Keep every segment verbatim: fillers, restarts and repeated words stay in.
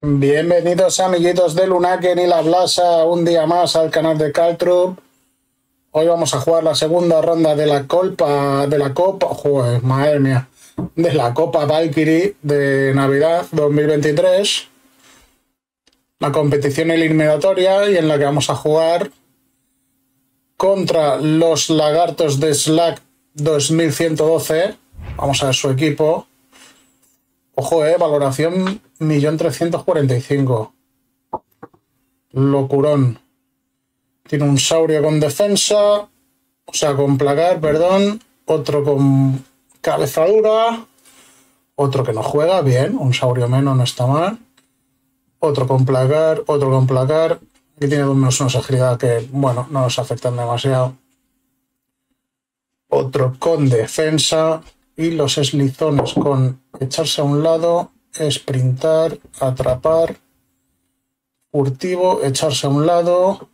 Bienvenidos amiguitos de Lunaken y la Blasa un día más al canal de Caltrup. Hoy vamos a jugar la segunda ronda de la Copa, de la Copa, joder, madre mía, de la Copa Valkyrie de Navidad dos mil veintitrés. La competición eliminatoria y en la que vamos a jugar contra los lagartos de Slack dos mil ciento doce. Vamos a ver su equipo. Ojo, eh, valoración un millón trescientos cuarenta y cinco mil. Locurón. Tiene un saurio con defensa, o sea, con placar, perdón. Otro con cabezadura. Otro que no juega, bien. Un saurio menos, no está mal. Otro con placar, otro con placar. Aquí tiene dos menos unos agilidad que, bueno, no nos afectan demasiado. Otro con defensa. Y los eslizones con echarse a un lado, sprintar, atrapar, furtivo, echarse a un lado,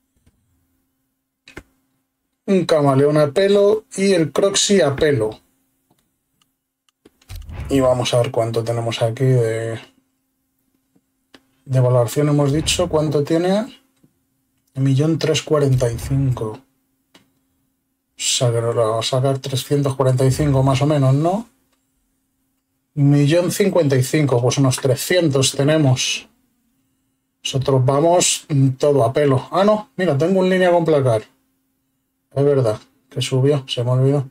un camaleón a pelo y el croxy a pelo. Y vamos a ver cuánto tenemos aquí de, de valoración. Hemos dicho cuánto tiene. un millón trescientos cuarenta y cinco mil. O sea que nos lo vamos a sacar trescientos cuarenta y cinco más o menos, ¿no? un millón cincuenta y cinco, pues unos trescientos tenemos. Nosotros vamos todo a pelo. Ah, no, mira, tengo un línea con placar. Es verdad, que subió, se me olvidó.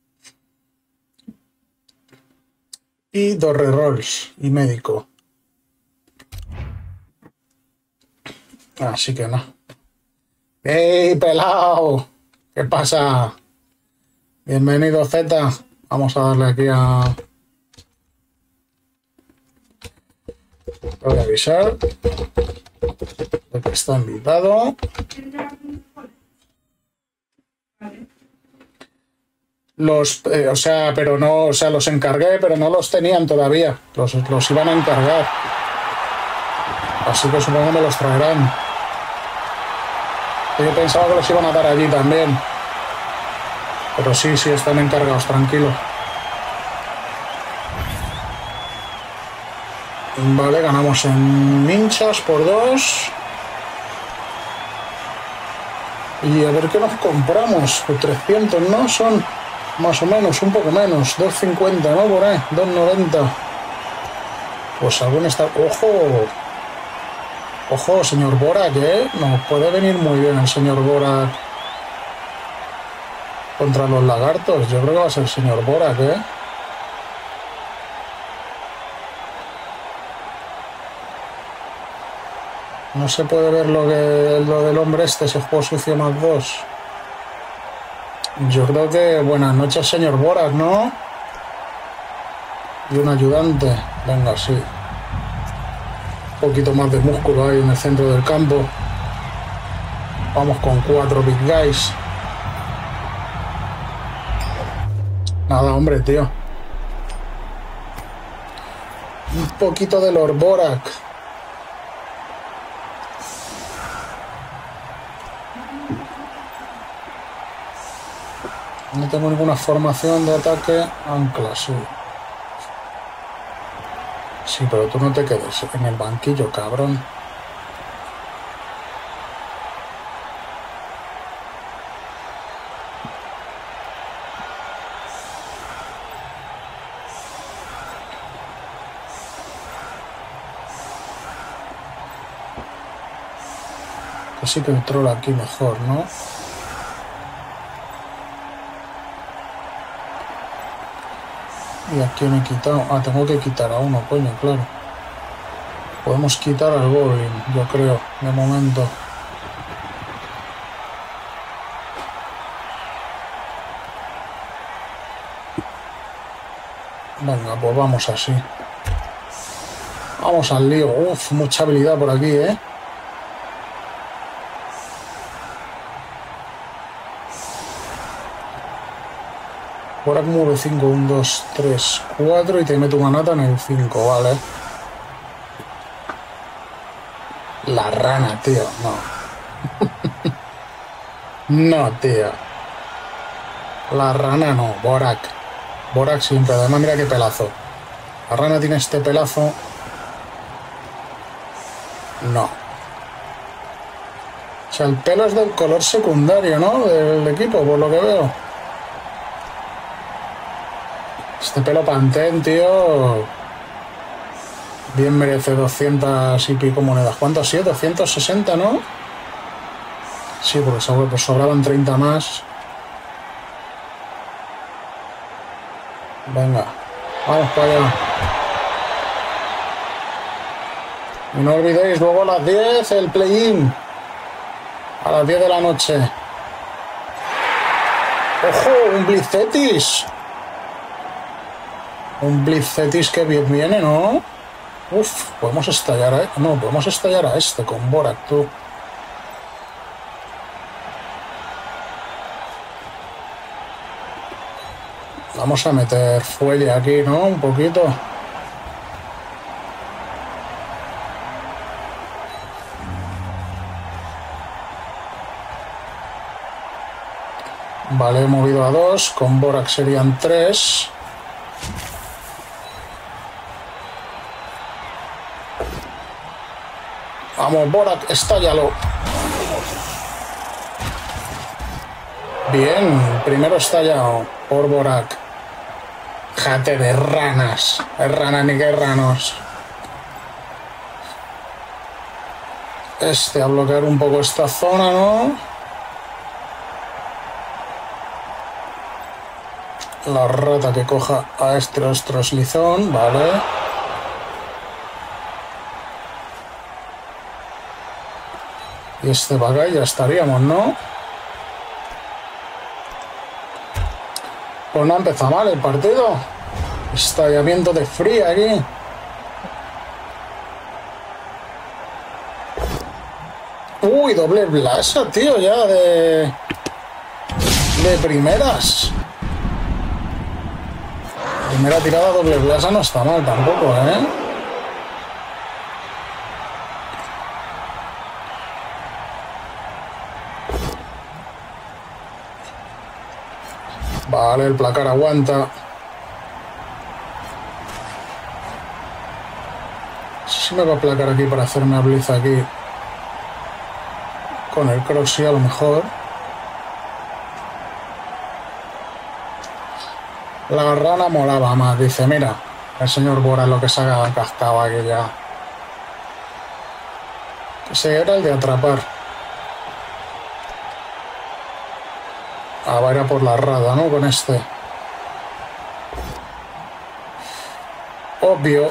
Y dos rerolls y médico. Así que no. ¡Ey, pelao! ¿Qué pasa? Bienvenido, Z. Vamos a darle aquí a... Voy a avisar de que está invitado. Los, eh, o sea, pero no, o sea, los encargué, pero no los tenían todavía. Los, los iban a encargar. Así que supongo que me los traerán. Yo pensaba que los iban a dar allí también. Pero sí, sí, están encargados, tranquilo. Vale, ganamos en hinchas por dos. Y a ver qué nos compramos. Pues trescientos, ¿no? Son más o menos, un poco menos. dos cincuenta, ¿no? Por ahí, dos noventa. Pues algún está... ¡Ojo! Ojo, señor Borak, ¿eh? Nos puede venir muy bien el señor Borak contra los lagartos. Yo creo que va a ser el señor Borak, ¿eh? No se puede ver lo que lo del hombre este, ese juego sucio más dos. Yo creo que buenas noches, señor Borak, ¿no? Y un ayudante. Venga, sí. Un poquito más de músculo ahí en el centro del campo. Vamos con cuatro big guys. Nada, hombre, tío. Un poquito de Lord Borak. No tengo ninguna formación de ataque. Ancla, sí. Sí, pero tú no te quedes en el banquillo, cabrón. Así que el troll aquí mejor, ¿no? ¿Y a quién he quitado? Ah, tengo que quitar a uno, coño, claro. Podemos quitar al Goblin, yo creo, de momento. Venga, pues vamos así. Vamos al lío. Uf, mucha habilidad por aquí, ¿eh? Por aquí mueve cinco, uno, dos, tres, cuatro y te mete una nata en el cinco, vale. La rana, tío, no. No, tío. La rana no, Borak. Borak siempre, además mira qué pelazo. La rana tiene este pelazo. No. O sea, el pelo es del color secundario, ¿no? Del equipo, por lo que veo. Este pelo Pantene, tío. Bien merece doscientas y pico monedas. ¿Cuánto ha sido? doscientos sesenta, ¿no? Sí, porque sobre, pues sobraban treinta más. Venga, vamos para allá. Y no olvidéis, luego a las diez el play-in. A las diez de la noche. ¡Ojo! Un Blitzetis. Un Blitzetis que bien viene, ¿no? Uf, podemos estallar a... No, podemos estallar a este con Borak, tú. Vamos a meter fuelle aquí, ¿no? Un poquito. Vale, he movido a dos. Con Borak serían tres. Vamos, Borak, estállalo. Bien, primero estallado por Borak. Jate de ranas. De ranas ni que ranos. Este a bloquear un poco esta zona, ¿no? La rata que coja a este nuestro slizón, vale. Y este para acá y ya estaríamos, ¿no? Pues no ha empezado mal el partido. Estallamiento de fría aquí. Uy, doble blasa, tío, ya de... De primeras. Primera tirada doble blasa no está mal tampoco, ¿eh? Vale, el placar aguanta. Si me va a placar aquí para hacerme a blitz aquí. Con el crossy a lo mejor. La rana molaba más. Dice, mira, el señor Bora lo que se ha cascado aquí ya. Ese era el de atrapar. Ah, va a ir a por la rada, ¿no? Con este. Obvio.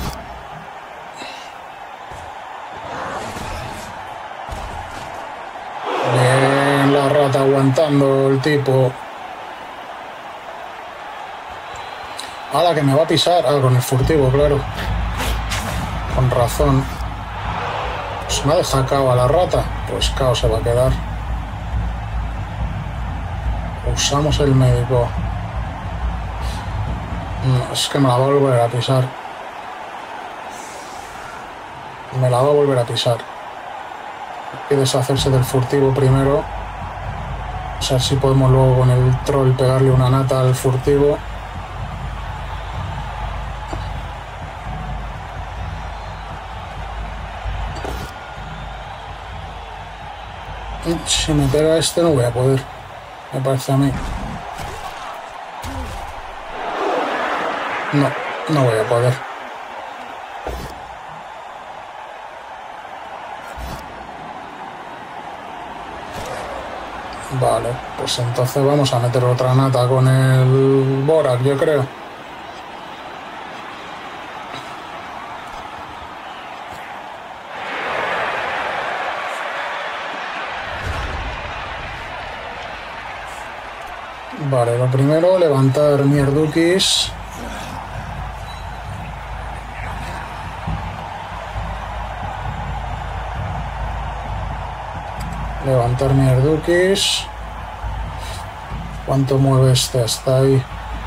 Bien, la rata aguantando el tipo. ¡Hala, que me va a pisar! Ah, con el furtivo, claro. Con razón. Se me ha dejado a la rata. Pues caos se va a quedar. Usamos el médico. No, es que me la va a volver a pisar. Me la va a volver a pisar. Hay que deshacerse del furtivo primero. O sea, si podemos luego con el troll pegarle una nata al furtivo. Si me pega este no voy a poder. Me parece a mí. No, no voy a poder. Vale, pues entonces vamos a meter otra nata con el Borak, yo creo. Vale, lo primero, levantar mierdukis. Levantar mierdukis. ¿Cuánto mueve este? Hasta ahí.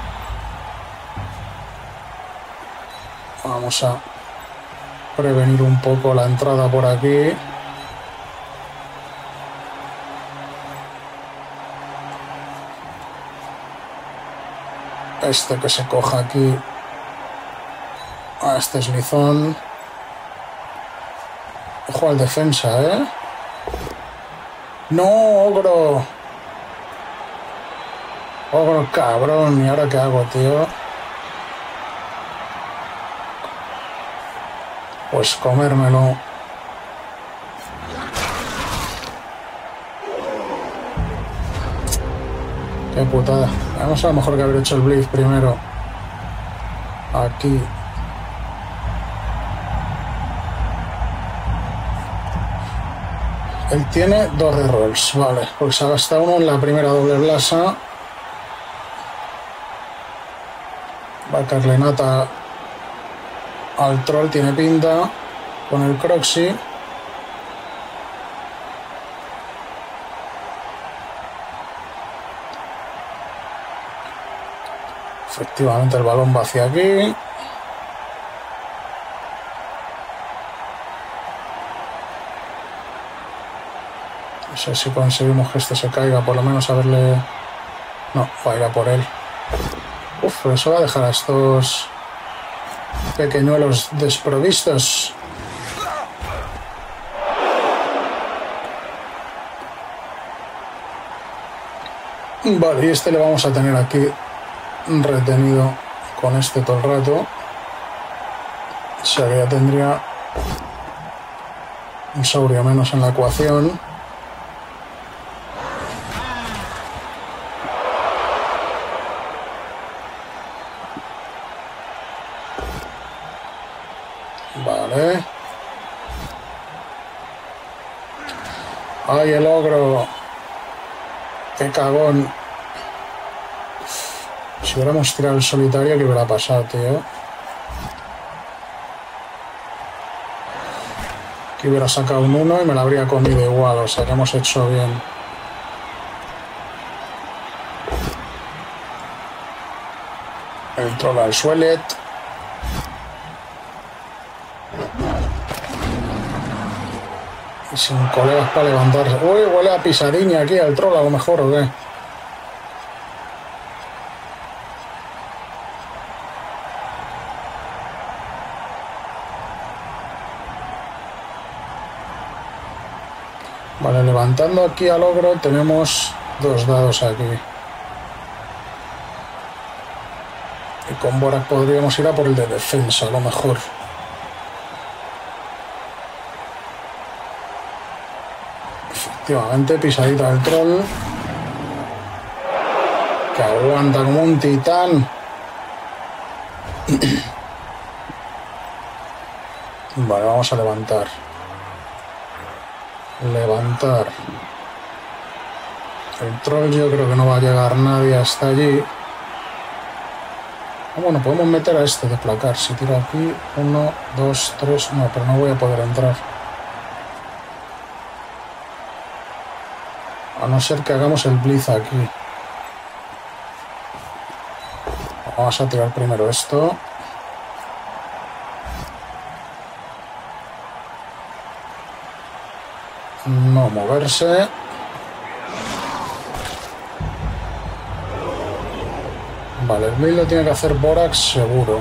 Vamos a prevenir un poco la entrada por aquí. Este que se coja aquí a este slizón. Ojo Ojo al defensa, ¿eh? ¡No, ogro! Ogro, cabrón. ¿Y ahora qué hago, tío? Pues comérmelo. Qué putada. Vamos a lo mejor que haber hecho el Blitz primero. Aquí. Él tiene dos rerolls, vale. Porque se ha gastado uno en la primera doble blasa. Va a Carlenata al troll, tiene pinta. Con el Croxy. Efectivamente el balón va hacia aquí. No sé si conseguimos que este se caiga, por lo menos a verle... No, va a ir a por él. Uf, eso va a dejar a estos pequeñuelos desprovistos. Vale, y este le vamos a tener aquí retenido con este todo el rato. O sea que ya tendría un saurio menos en la ecuación. Vale. ¡Ay, el ogro! ¡Qué cagón! Si hubiéramos tirado el solitario, ¿qué hubiera pasado, tío? Que hubiera sacado un uno y me lo habría comido igual, o sea que hemos hecho bien. El troll al suelet. Y sin colegas para levantarse. Uy, huele a pisadiña aquí al troll, a lo mejor, ¿o qué? Vale, levantando aquí al ogro tenemos dos dados aquí. Y con Borak podríamos ir a por el de defensa, a lo mejor. Efectivamente, pisadita del troll. Que aguanta como un titán. Vale, vamos a levantar. Levantar. El troll yo creo que no va a llegar nadie hasta allí. Ah, bueno, podemos meter a este de placar. Si tiro aquí, uno, dos, tres... No, pero no voy a poder entrar. A no ser que hagamos el blitz aquí. Vamos a tirar primero esto. No moverse. Vale, el blitz lo tiene que hacer Borak seguro.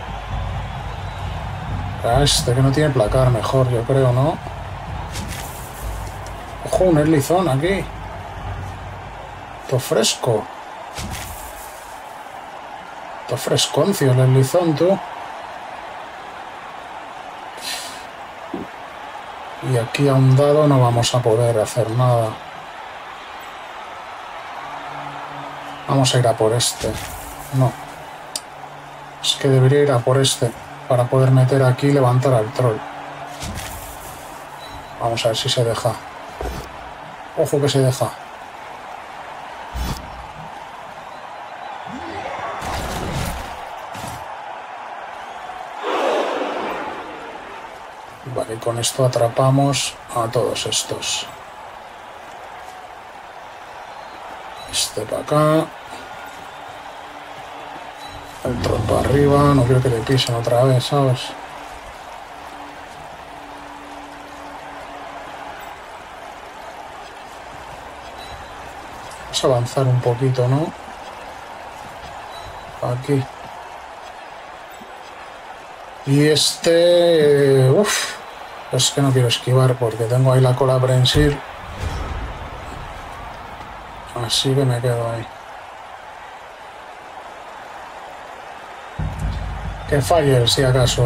A este que no tiene placar mejor, yo creo, ¿no? Ojo, un eslizón aquí. Todo fresco. Todo fresconcio el eslizón, tú. Y aquí a un dado no vamos a poder hacer nada. Vamos a ir a por este. No. Es que debería ir a por este para poder meter aquí y levantar al troll. Vamos a ver si se deja. Ojo que se deja. Vale, con esto atrapamos a todos estos. Este para acá. El troll para arriba. No quiero que le pisen otra vez, ¿sabes? Vamos a avanzar un poquito, ¿no? Aquí. Y este... Uf. Es que no quiero esquivar porque tengo ahí la cola prensil. Así que me quedo ahí. Que falle, si acaso.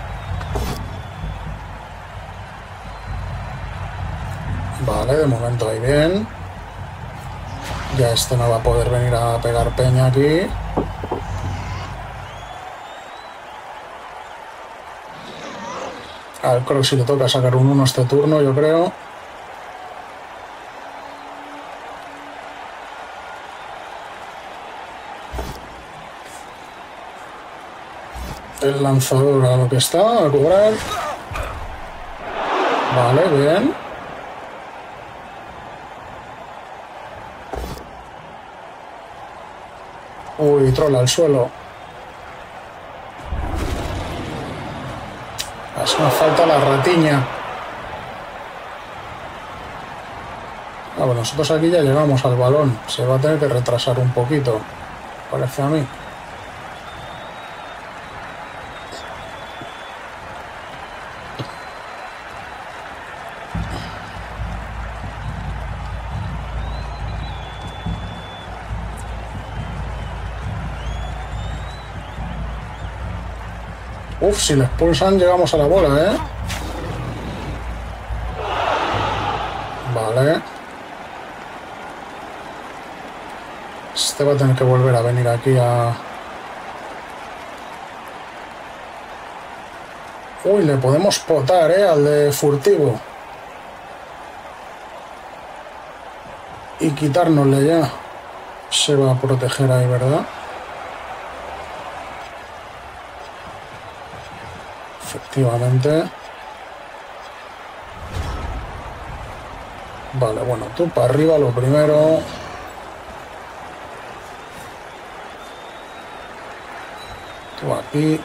Vale, de momento ahí bien. Ya este no va a poder venir a pegar peña aquí. Al Croc si le toca sacar un uno este turno, yo creo. El lanzador a lo que está, a cobrar. Vale, bien. Uy, trola al suelo. Hace una falta la ratiña. Ah, bueno, nosotros aquí ya llegamos al balón. Se va a tener que retrasar un poquito, parece a mí. Uf, si le expulsan llegamos a la bola, ¿eh? Vale. Este va a tener que volver a venir aquí a... Uy, le podemos potar, ¿eh? Al de furtivo. Y quitárnosle ya. Se va a proteger ahí, ¿verdad? Efectivamente. Vale, bueno, tú para arriba lo primero. Tú aquí.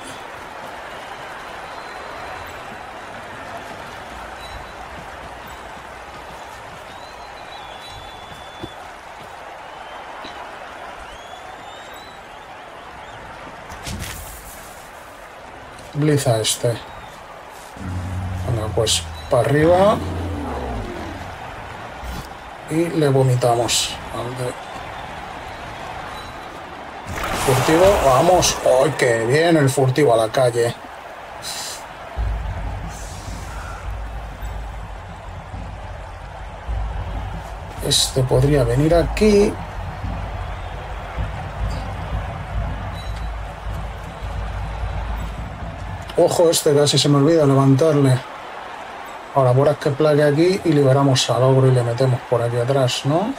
Bliza este. Bueno, pues para arriba. Y le vomitamos al de furtivo. Vamos. ¡Ay, qué bien el furtivo a la calle! Este podría venir aquí. Ojo, este casi se me olvida levantarle. Ahora, Borak que plague aquí y liberamos al ogro y le metemos por aquí atrás, ¿no?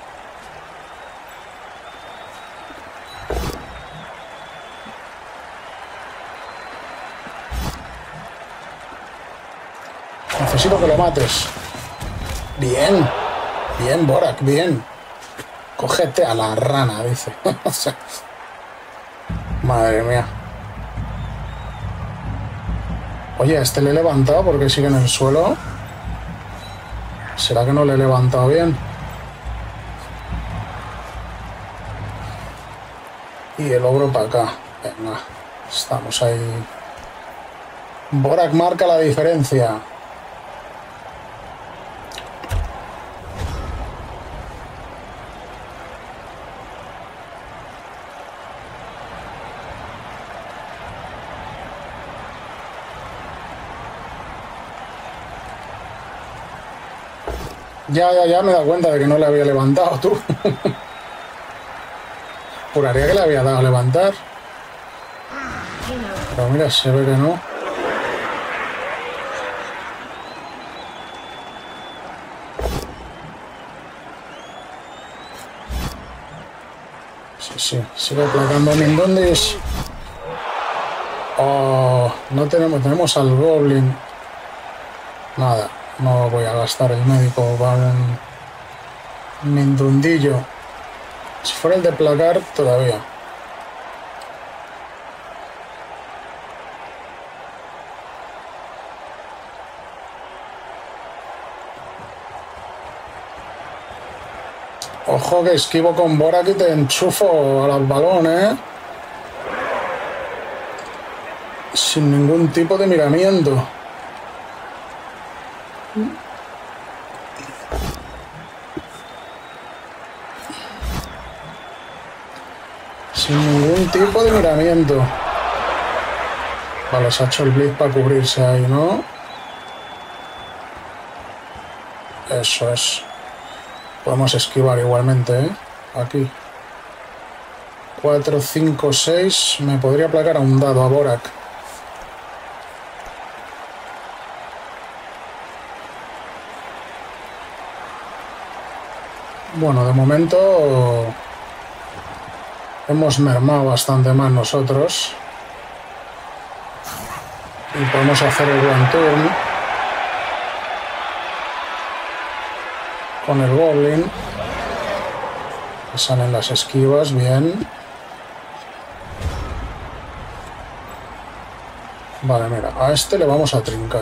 Necesito que lo mates. Bien. Bien, Borak, bien. Cógete a la rana, dice. Madre mía. Oye, ¿a este le he levantado porque sigue en el suelo? ¿Será que no le he levantado bien? Y el ogro para acá. Venga, estamos ahí. Borak marca la diferencia. Ya, ya, ya me he dado cuenta de que no le había levantado, tú. Juraría que le había dado a levantar. Pero mira, se ve que no. Sí, sí, sigo aplacando a Mindundis. Oh, no tenemos, tenemos al Goblin. Nada. No voy a gastar el médico para un mindundillo. Si fuera el de placar, todavía. Ojo que esquivo con Borak y te enchufo al balón, ¿eh? Sin ningún tipo de miramiento. Sin ningún tipo de miramiento. Vale, se ha hecho el blitz para cubrirse ahí, ¿no? Eso es. Podemos esquivar igualmente, ¿eh? Aquí. cuatro, cinco, seis. Me podría aplacar a un dado a Borak. Bueno, de momento hemos mermado bastante más nosotros. Y podemos hacer el one turn con el Goblin. Salen las esquivas, bien. Vale, mira, a este le vamos a trincar.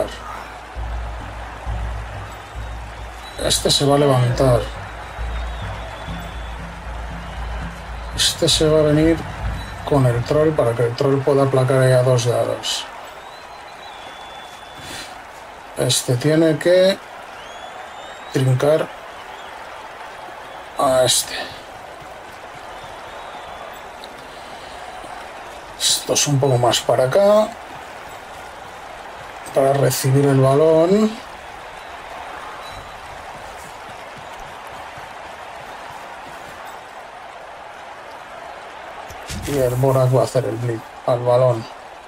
Este se va a levantar. Este se va a venir con el troll para que el troll pueda aplacar ahí a dos dados. Este tiene que trincar a este. Esto es un poco más para acá. Para recibir el balón. Y el Borak va a hacer el blitz al balón.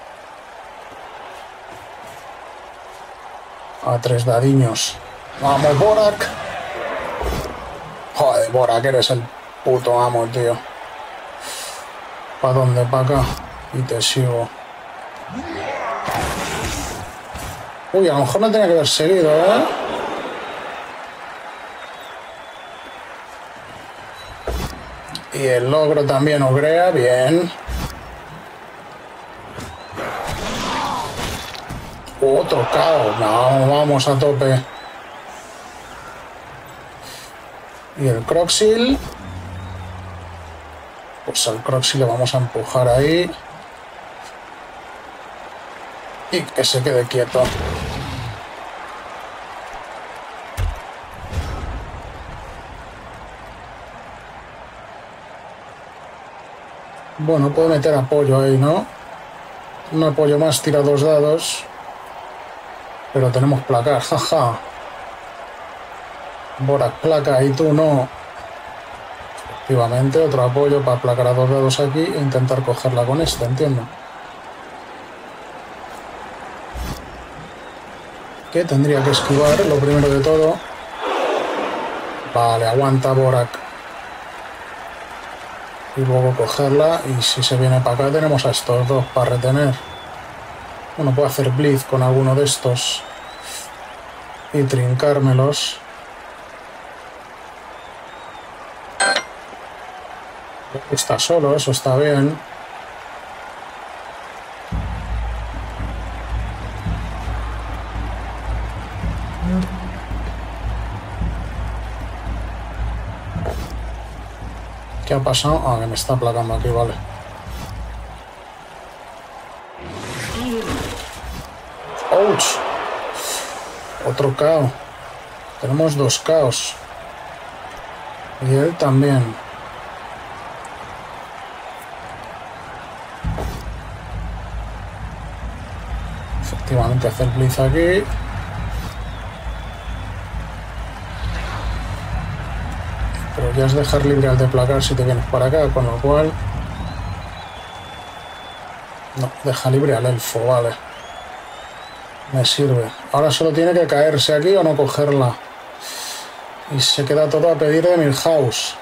A tres dadiños. ¡Vamos, Borak! Joder, Borak, eres el puto amo, tío. ¿Para dónde? ¿Para acá? Y te sigo. Uy, a lo mejor no tenía que haber seguido, ¿eh? Y el logro también ogrea, bien. Otro caos. No, vamos a tope. Y el Croxil. Pues al Croxil le vamos a empujar ahí. Y que se quede quieto. Bueno, puedo meter apoyo ahí, ¿no? Un apoyo más, tira dos dados. Pero tenemos placar, jaja. Borak placa y tú no. Efectivamente, otro apoyo para placar a dos dados aquí e intentar cogerla con este, entiendo. Que tendría que esquivar, lo primero de todo. Vale, aguanta Borak. Y luego cogerla, y si se viene para acá tenemos a estos dos para retener. Bueno, puedo hacer blitz con alguno de estos y trincármelos. Está solo, eso está bien. ¿Qué ha pasado? Ah, que me está aplacando aquí, vale. ¡Ouch! Otro caos. Tenemos dos caos. Y él también. Efectivamente, hacer blitz aquí. Pero ya es dejar libre al de placar si te vienes para acá, con lo cual... No, deja libre al elfo, vale. Me sirve. Ahora solo tiene que caerse aquí o no cogerla. Y se queda todo a pedir de Milhouse.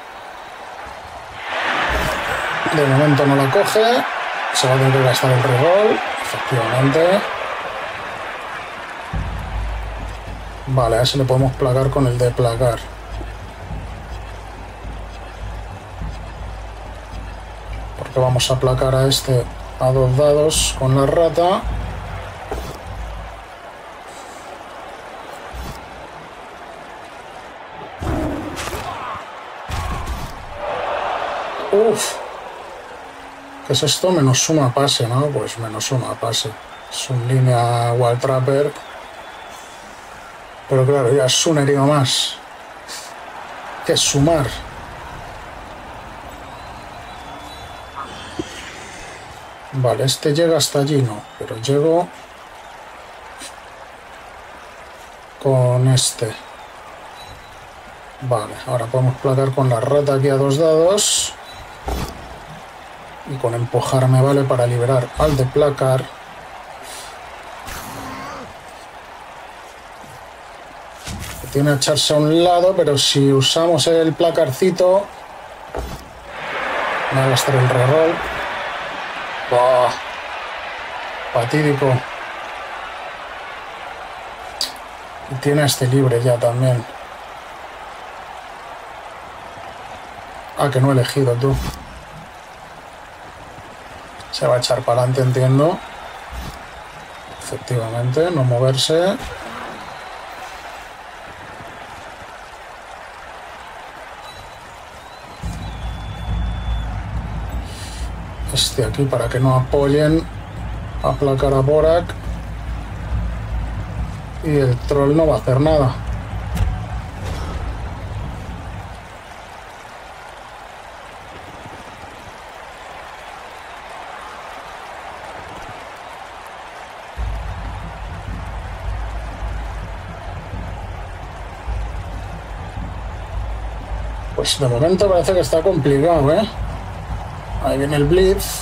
De momento no la coge. Se va a tener que gastar el reroll. Efectivamente. Vale, a ese le podemos placar con el de placar. Porque vamos a placar a este a dos dados con la rata. Uf. ¿Qué es esto? Menos suma pase, ¿no? Pues menos suma pase. Es un línea Wall Trapper. Pero claro, ya es una herida más. Que es sumar. Vale, este llega hasta allí, no. Pero llego con este. Vale, ahora podemos placar con la rata aquí a dos dados. Y con empujar me vale para liberar al de placar. Tiene a echarse a un lado, pero si usamos el placarcito me va a gastar el reroll. ¡Buah! Fatídico. Y tiene este libre ya también. Ah, que no he elegido, tú. Se va a echar para adelante, entiendo. Efectivamente, no moverse. Este aquí para que no apoyen. Aplacar a Borak. Y el troll no va a hacer nada. Pues de momento parece que está complicado, ¿eh? Ahí viene el Blitz.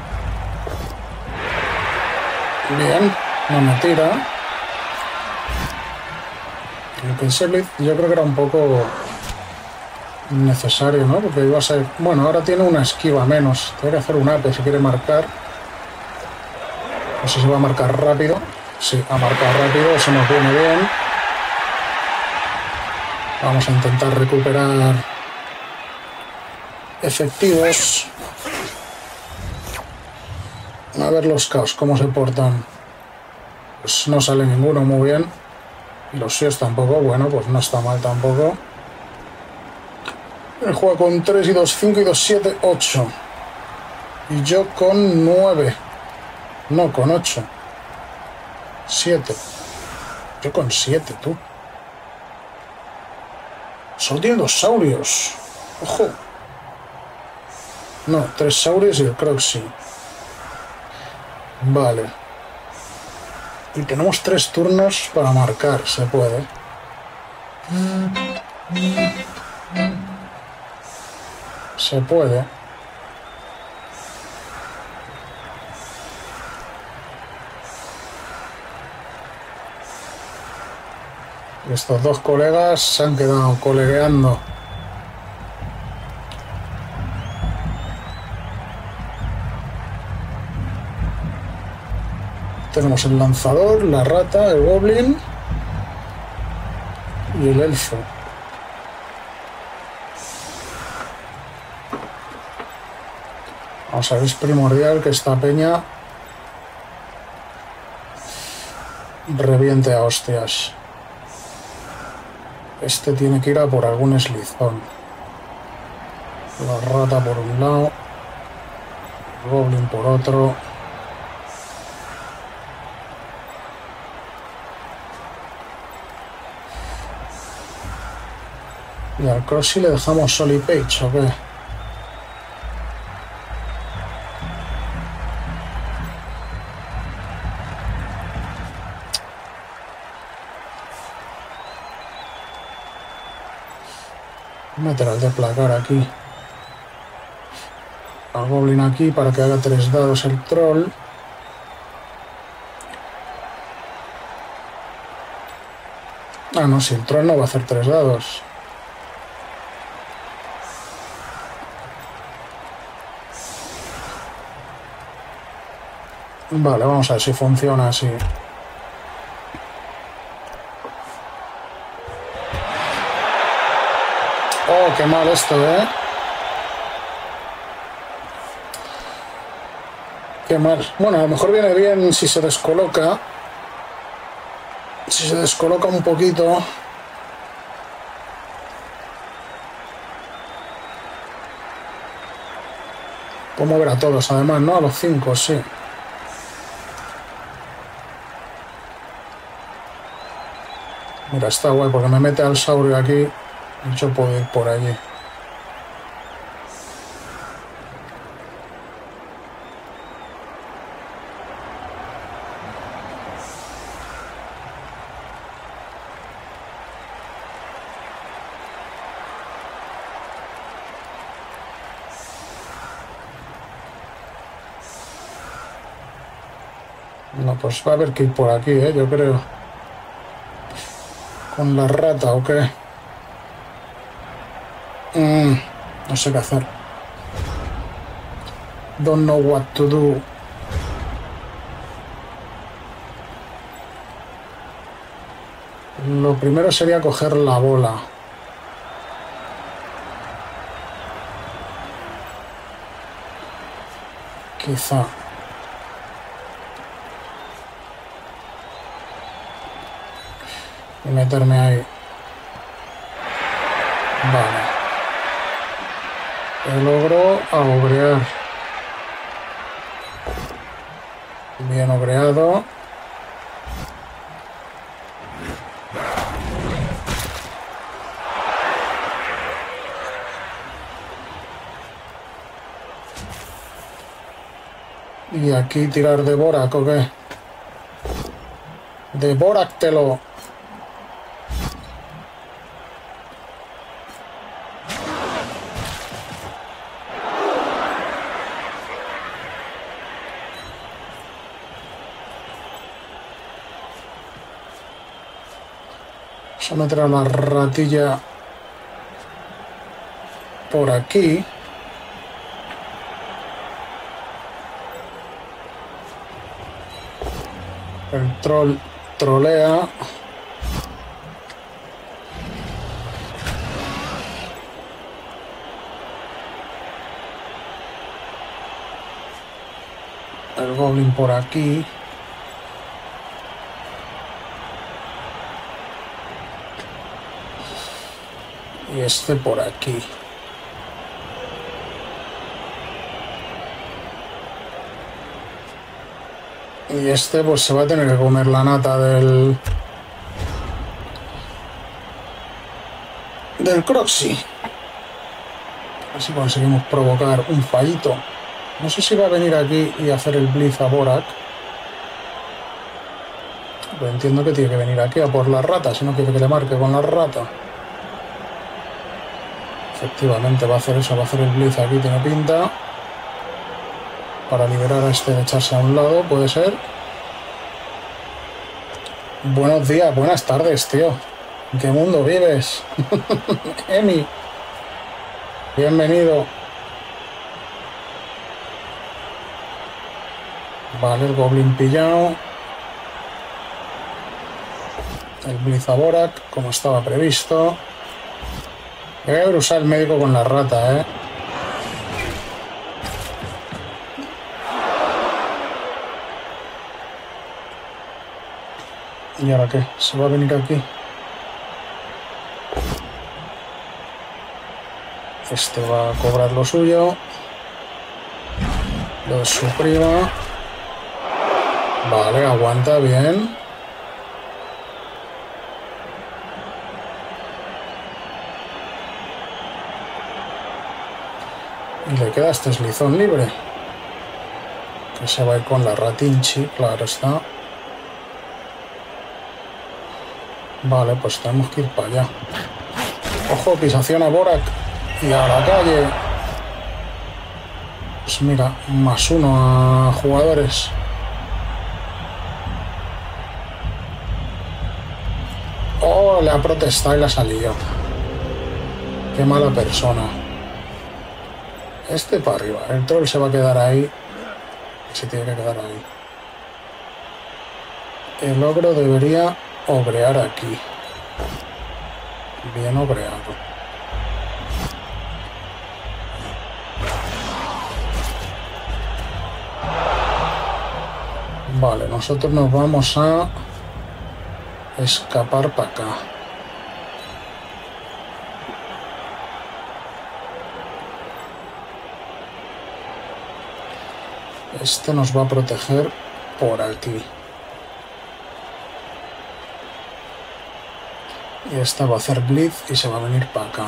Bien, no me tira. Aunque ese Blitz yo creo que era un poco necesario, ¿no? Porque iba a ser... Bueno, ahora tiene una esquiva menos. Tiene que hacer un ape si quiere marcar. No sé si va a marcar rápido. Sí, a marcar rápido, eso nos viene bien. Vamos a intentar recuperar efectivos. A ver los caos, cómo se portan. Pues no sale ninguno muy bien. Y los Sios tampoco. Bueno, pues no está mal tampoco. Él juega con tres y dos, cinco y dos, siete, ocho. Y yo con nueve. No, con ocho. siete. Yo con siete, tú. Solo tiene dos saurios. Ojo. No, tres saurios y el Croxy. Vale. Y tenemos tres turnos para marcar, se puede. Se puede. Y estos dos colegas se han quedado colegueando. Tenemos el lanzador, la rata, el goblin y el elfo. Vamos a ver, es primordial que esta peña reviente a hostias. Este tiene que ir a por algún eslizón. La rata por un lado, el goblin por otro. ¿Y al Crossy le dejamos Sol y Page o qué? Meter al de placar aquí. Al Goblin aquí para que haga tres dados el troll. Ah, no, si el troll no va a hacer tres dados. Vale, vamos a ver si funciona así. Oh, qué mal esto, ¿eh? Qué mal. Bueno, a lo mejor viene bien si se descoloca. Si se descoloca un poquito. Puedo mover a todos, además, ¿no? A los cinco, sí. Mira, está guay porque me mete al saurio aquí y yo puedo ir por allí. No, pues va a haber que ir por aquí, ¿eh? Yo creo. ¿Con la rata o qué? Mm, no sé qué hacer. Don't know what to do. Lo primero sería coger la bola. Quizá. Y meterme ahí. Vale. El logro a obrear. Bien obreado. Y aquí tirar de Borak, ¿o qué? De Boraktelo. Vamos a meter a la ratilla por aquí. El troll trolea. El goblin por aquí. Y este por aquí. Y este pues se va a tener que comer la nata del... del Croxy. Así conseguimos provocar un fallito. No sé si va a venir aquí y hacer el Blitz a Borak. Pero entiendo que tiene que venir aquí a por la rata, si no quiere que le marque con la rata. Efectivamente va a hacer eso, va a hacer el Blitz aquí, tiene pinta. Para liberar a este de echarse a un lado, puede ser. Buenos días, buenas tardes, tío. ¿En qué mundo vives? Emi. Bienvenido. Vale, el goblin pillado. El Blitz a Borak, como estaba previsto. Voy a usar el médico con la rata, eh. ¿Y ahora qué? ¿Se va a venir aquí? Este va a cobrar lo suyo. Lo suprima. Vale, aguanta bien. Y le queda este eslizón libre. Que se va a ir con la ratinchi, claro está. Vale, pues tenemos que ir para allá. Ojo, pisación a Borak. Y a la calle. Pues mira, más uno a jugadores. Oh, le ha protestado y la ha salido. Qué mala persona. Este para arriba. El troll se va a quedar ahí. Se tiene que quedar ahí. El ogro debería obrear aquí. Bien obreado. Vale, nosotros nos vamos a escapar para acá. Este nos va a proteger por aquí. Y esta va a hacer blitz y se va a venir para acá.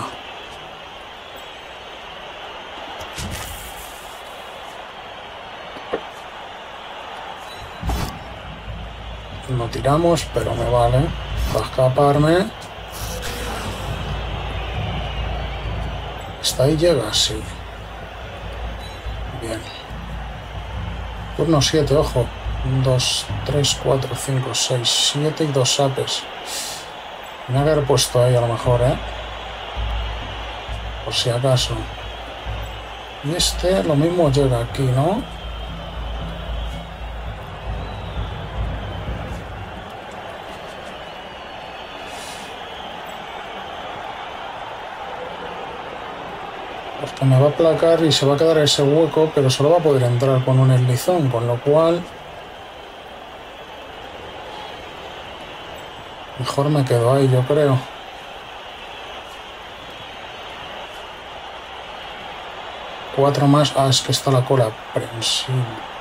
No tiramos, pero me vale. Va a escaparme. ¿Hasta ahí llega? Sí. Bien. Turno siete, ojo. dos, tres, cuatro, cinco, seis, siete y dos sapes. Me voy a haber puesto ahí a lo mejor, ¿eh? Por si acaso. Y este lo mismo llega aquí, ¿no? Porque me va a aplacar y se va a quedar ese hueco, pero solo va a poder entrar con un eslizón, con lo cual... Mejor me quedo ahí, yo creo. Cuatro más. Ah, es que está la cola prensil.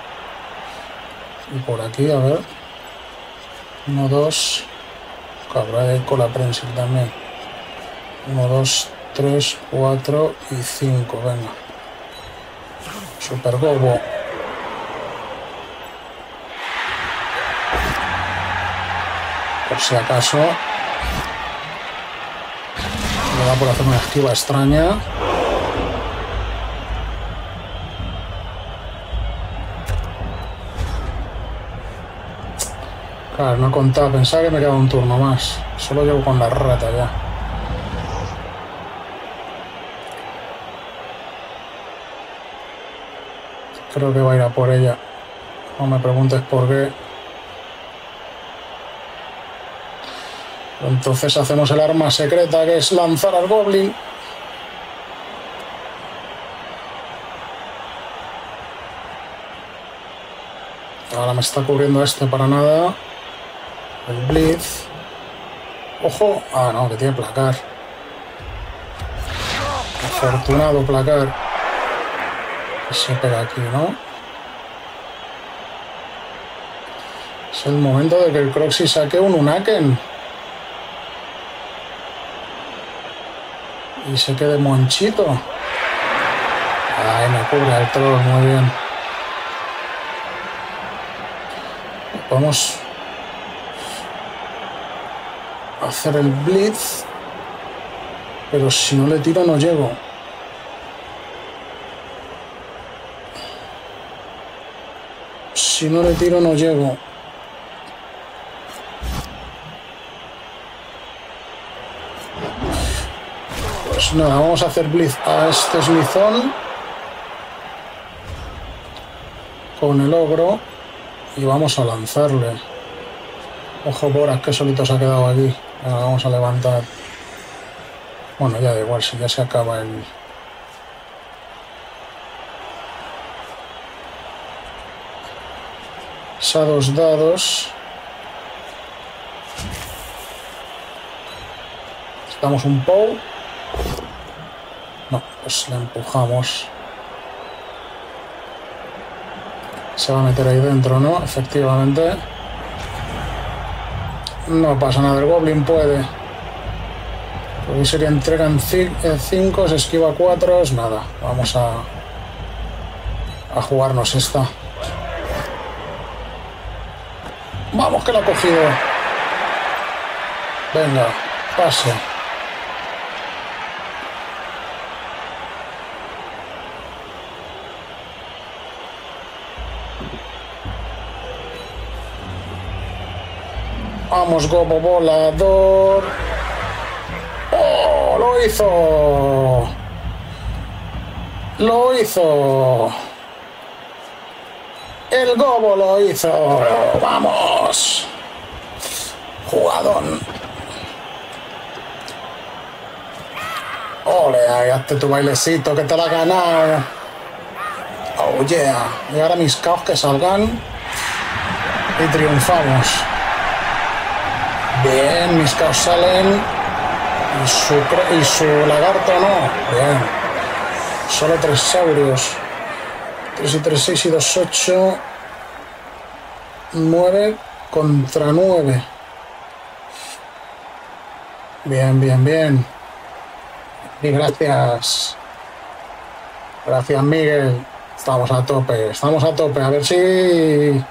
Y por aquí, a ver. Uno, dos. Habrá de cola prensil también. Uno, dos, tres, cuatro y cinco. Venga. Super gobo. Por si acaso. Me da por hacer una esquiva extraña. Claro, no contaba, pensaba que me quedaba un turno más. Solo llevo con la rata ya. Creo que va a ir a por ella. No me preguntes por qué. Entonces hacemos el arma secreta, que es lanzar al goblin. Ahora me está cubriendo este para nada. El blitz. Ojo. Ah, no, que tiene placar. Afortunado placar. Y se pega aquí, ¿no? Es el momento de que el Croxy saque un Unaken. Y se quede monchito. Ay, me cubre el troll, muy bien. Podemos hacer el blitz, pero si no le tiro no llego. Si no le tiro no llego. Pues nada, vamos a hacer blitz a este eslizón con el ogro y vamos a lanzarle. Ojo, Boras, que solito se ha quedado aquí. Venga, vamos a levantar. Bueno, ya da igual, si ya se acaba el... A dos dados. Estamos un pow. No, pues le empujamos. Se va a meter ahí dentro, ¿no? Efectivamente. No pasa nada, el goblin puede. Porque sería entrega en cinco, se esquiva cuatro, es nada. Vamos a, a jugarnos esta. Vamos, que la ha cogido. Venga, pase. Vamos, gobo volador. ¡Oh! ¡Lo hizo! ¡Lo hizo! ¡El gobo lo hizo! ¡Vamos! Jugadón. ¡Ole! Ahí, hazte tu bailecito que te la has ganado. ¡Oh, yeah! Y ahora mis caos que salgan. Y triunfamos. Bien, mis caos salen. Y su, y su lagarto no. Bien. Solo tres saurios. tres y tres, seis y dos, ocho. nueve contra nueve. Bien, bien, bien. Y gracias. Gracias, Miguel. Estamos a tope, estamos a tope. A ver si...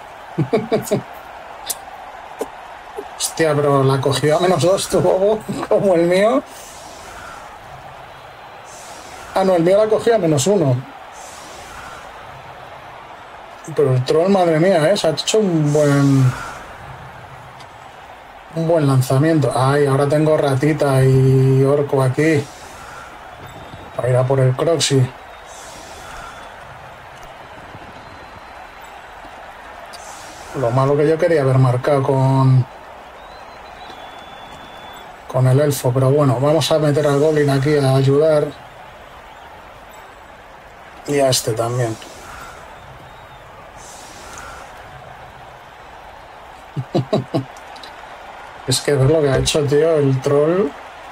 Hostia, pero la cogió a menos dos tu bobo, como el mío. Ah, no, el mío la cogió a menos uno. Pero el troll, madre mía, ¿eh? Se ha hecho un buen... Un buen lanzamiento. Ay, ahora tengo ratita y orco aquí. Para ir a por el Croxy. Lo malo que yo quería haber marcado con... Con el elfo, pero bueno, vamos a meter al Goblin aquí a ayudar. Y a este también. Es que ves lo que ha hecho, tío, el troll.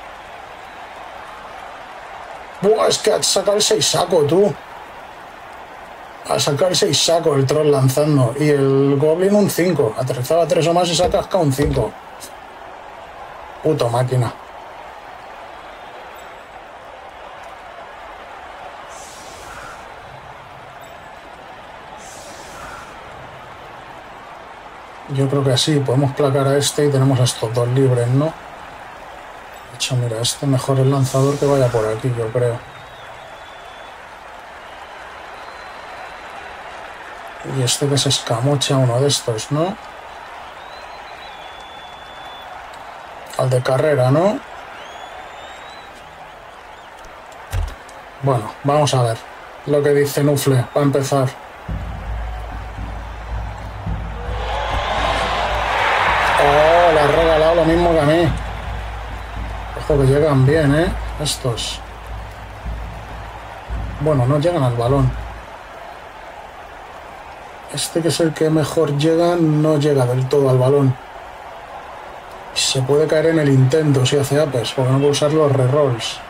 Buah, es que ha sacado el seis saco, tú. Ha sacado el seis saco el troll lanzando. Y el Goblin un cinco. Aterrizaba tres o más y se ha cascado un cinco. Puto máquina. Yo creo que así podemos placar a este y tenemos a estos dos libres, ¿no? De hecho, mira, este mejor el lanzador que vaya por aquí, yo creo. Y este que se escamocha uno de estos, ¿no? Al de carrera, ¿no? Bueno, vamos a ver lo que dice Nufle para empezar. Oh, le ha regalado lo mismo que a mí. Ojo que llegan bien, ¿eh? Estos. Bueno, no llegan al balón. Este que es el que mejor llega, no llega del todo al balón. Se puede caer en el intento si hace apes, porque no puede usar los rerolls.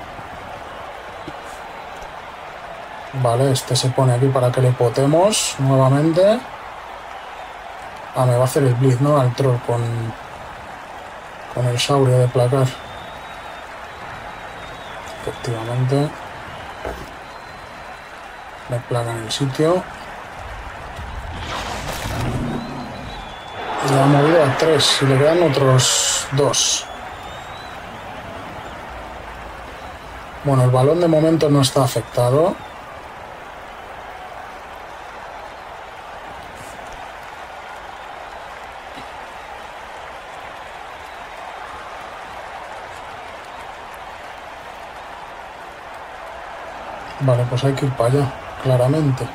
Vale, este se pone aquí para que le potemos nuevamente. Ah, me va a hacer el blitz, ¿no? Al troll con, con el saurio de placar. Efectivamente. Le placa en el sitio. Le ha movido a tres y le quedan otros dos. Bueno, el balón de momento no está afectado. Vale, pues hay que ir para allá, claramente.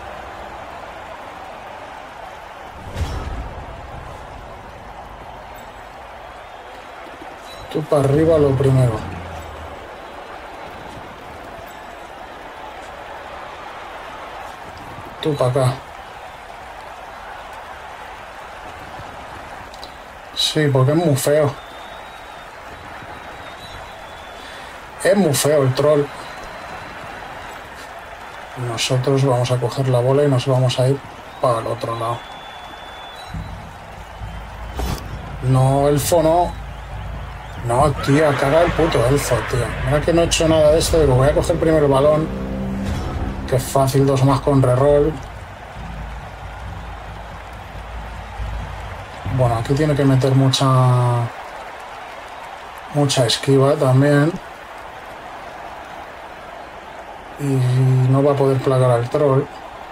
Tú para arriba lo primero. Tú para acá. Sí, porque es muy feo. Es muy feo el troll. Nosotros vamos a coger la bola y nos vamos a ir para el otro lado. No, elfo no. No, tío, caga el puto elfo, tío. Mira que no he hecho nada de esto. Digo, voy a coger primero el balón. Que es fácil, dos más con reroll. Bueno, aquí tiene que meter mucha... Mucha esquiva también. Y no va a poder plagar al troll.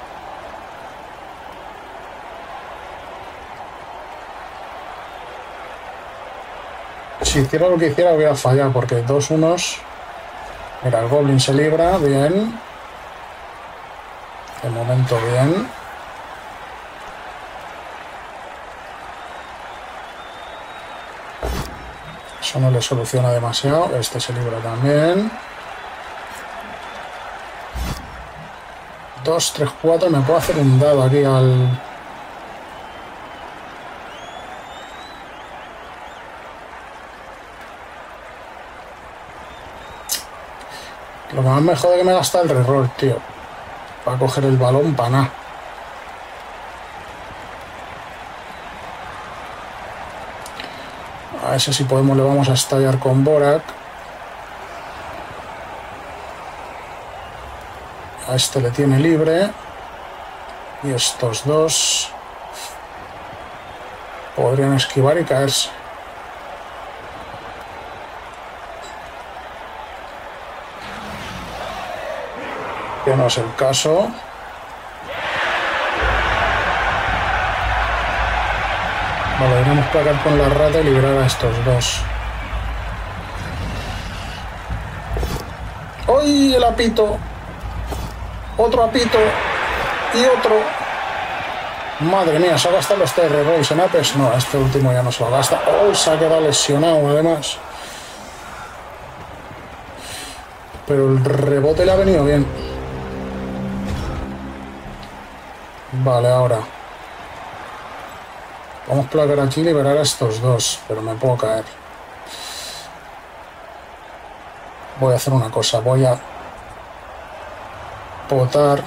Si hiciera lo que hiciera hubiera fallado, porque dos unos... Mira, el Goblin se libra, bien. De momento bien. Eso no le soluciona demasiado. Este se libra también. Dos, tres, cuatro. Me puedo hacer un dado aquí al... Lo que más me jode que me gasta el reroll, tío. Para coger el balón para nada. A ese si podemos le vamos a estallar con Borak. A este le tiene libre. Y estos dos podrían esquivar y caerse. Que no es el caso. Vale, deberíamos placar con la rata y liberar a estos dos. ¡Uy! El apito. Otro apito. Y otro. Madre mía, ¿se ha gastado los T R Rolls en Apex? No, este último ya no se lo gasta. ¡Oh! Se ha quedado lesionado además. Pero el rebote le ha venido bien. Vale, ahora. Vamos a placar aquí y liberar a estos dos. Pero me puedo caer. Voy a hacer una cosa. Voy a potar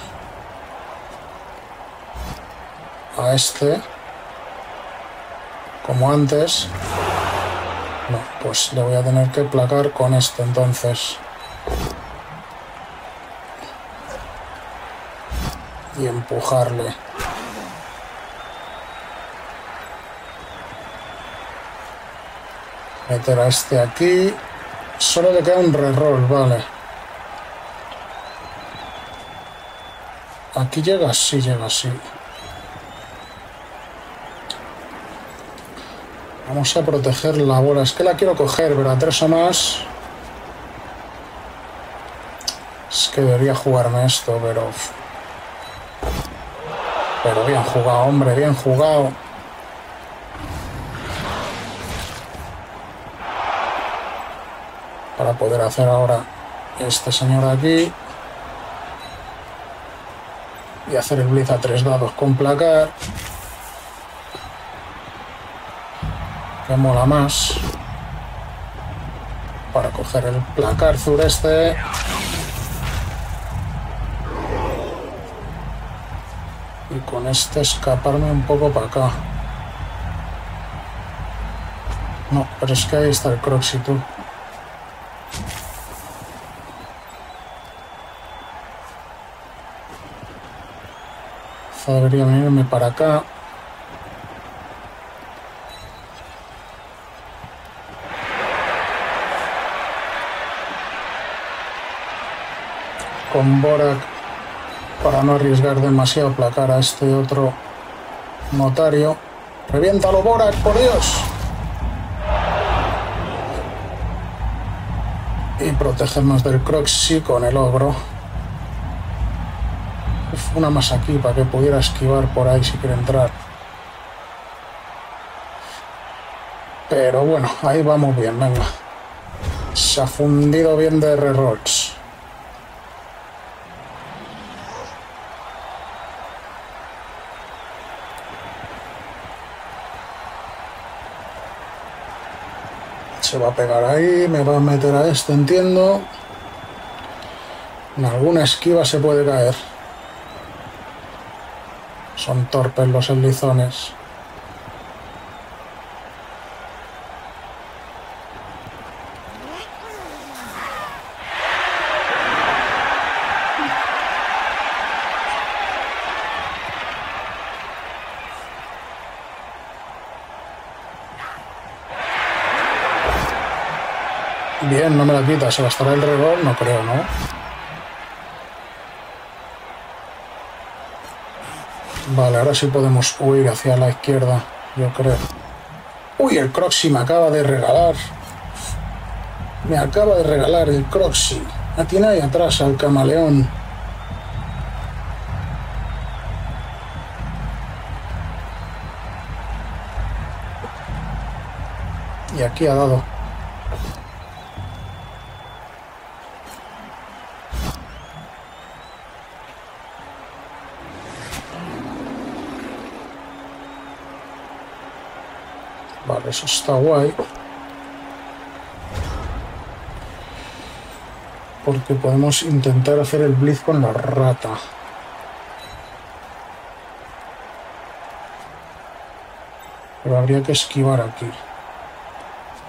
a este como antes. No, pues le voy a tener que placar con este entonces. Y empujarle. Meter a este aquí. Solo le queda un reroll, vale. ¿Aquí llega? Sí, llega, sí. Vamos a proteger la bola. Es que la quiero coger, pero a tres o más... Es que debería jugarme esto, pero... Pero bien jugado, hombre, bien jugado. Para poder hacer ahora este señor aquí. Y hacer el blitz a tres dados con placar. Que mola más. Para coger el placar sureste. Y con este escaparme un poco para acá. No, pero es que ahí está el Croxy, tú. Debería venirme para acá. Con Borak, para no arriesgar demasiado, placar a este otro notario. ¡Reviéntalo, Borak, por Dios! Y protegernos del Croxy con el ogro. Uf, una más aquí para que pudiera esquivar por ahí si quiere entrar. Pero bueno, ahí vamos bien, venga. Se ha fundido bien de rerolls. Se va a pegar ahí, me va a meter a este, entiendo. En alguna esquiva se puede caer. Son torpes los enlizones. Bien, no me la quita. ¿Se gastará el reroll? No creo, ¿no? Vale, ahora sí podemos huir hacia la izquierda, yo creo. Uy, el Croxy me acaba de regalar. Me acaba de regalar el Croxy. La tiene ahí atrás al camaleón. Y aquí ha dado. Vale, eso está guay. Porque podemos intentar hacer el blitz con la rata. Pero habría que esquivar aquí.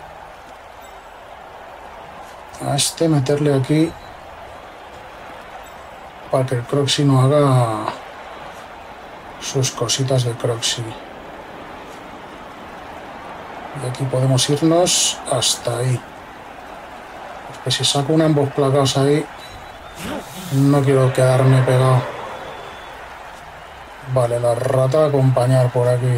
A este meterle aquí para que el Croxy no haga sus cositas de Croxy. Y aquí podemos irnos hasta ahí. Porque si saco una ambos placados ahí, no quiero quedarme pegado. Vale, la rata a acompañar por aquí.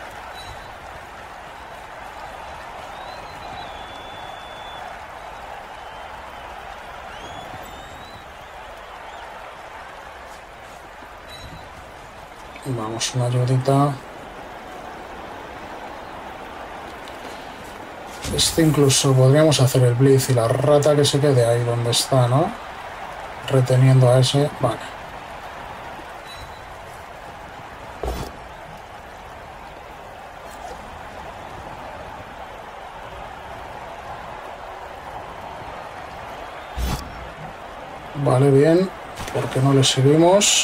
Vamos, una ayudita. Este incluso podríamos hacer el blitz y la rata que se quede ahí donde está, ¿no? Reteniendo a ese. Vale. Vale, bien. ¿Por qué no le seguimos?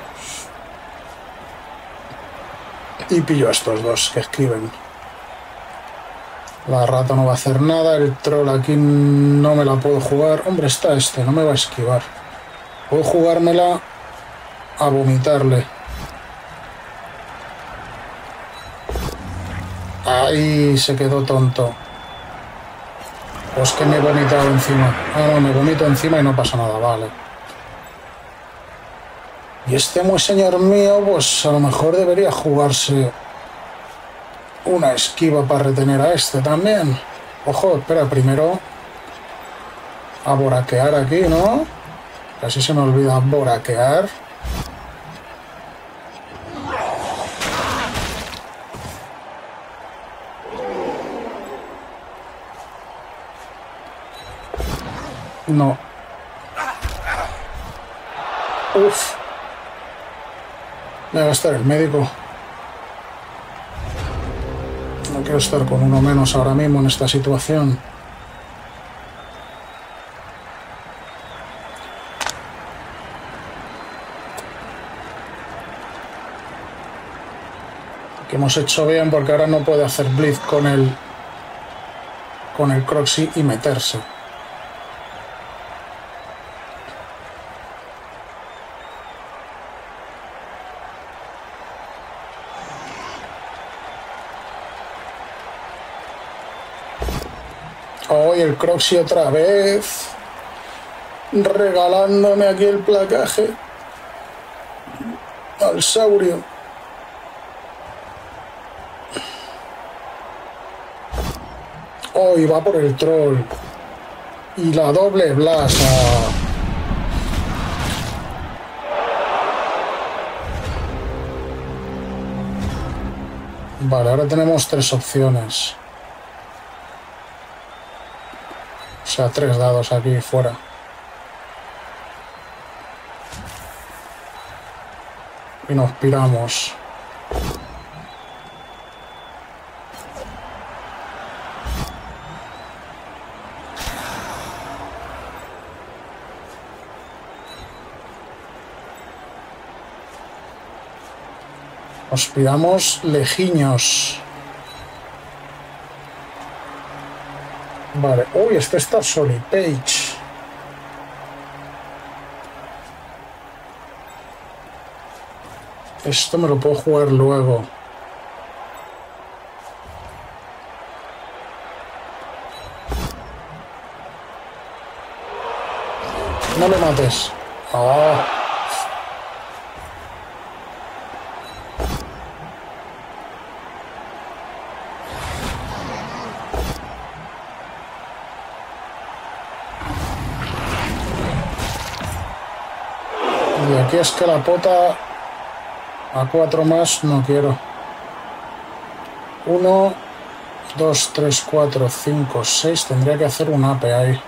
Y pillo a estos dos que esquiven. La rata no va a hacer nada. El troll aquí no me la puedo jugar. Hombre, está este, no me va a esquivar. Puedo jugármela a vomitarle. Ahí se quedó tonto. Pues que me he vomitado encima. Ah, no, me vomito encima y no pasa nada, vale. Y este muy señor mío, pues a lo mejor debería jugarse una esquiva para retener a este también. Ojo, espera, primero a boraquear aquí, ¿no? Casi se me olvida boraquear. No. Uf. Me va a estar el médico. No quiero estar con uno menos ahora mismo en esta situación. Que hemos hecho bien porque ahora no puede hacer blitz con el con el Croxy y meterse. Hoy el Croxy otra vez regalándome aquí el placaje al Saurio. Hoy va por el troll y la doble blasa. Vale, ahora tenemos tres opciones. O sea, tres dados aquí fuera. Y nos piramos. Nos piramos lejiños. Vale, uy, este está Solipage. Esto me lo puedo jugar luego. No me mates. Ah. Y aquí es que la pota a cuatro más no quiero. Uno, dos, tres, cuatro, cinco, seis. Tendría que hacer un ape ahí.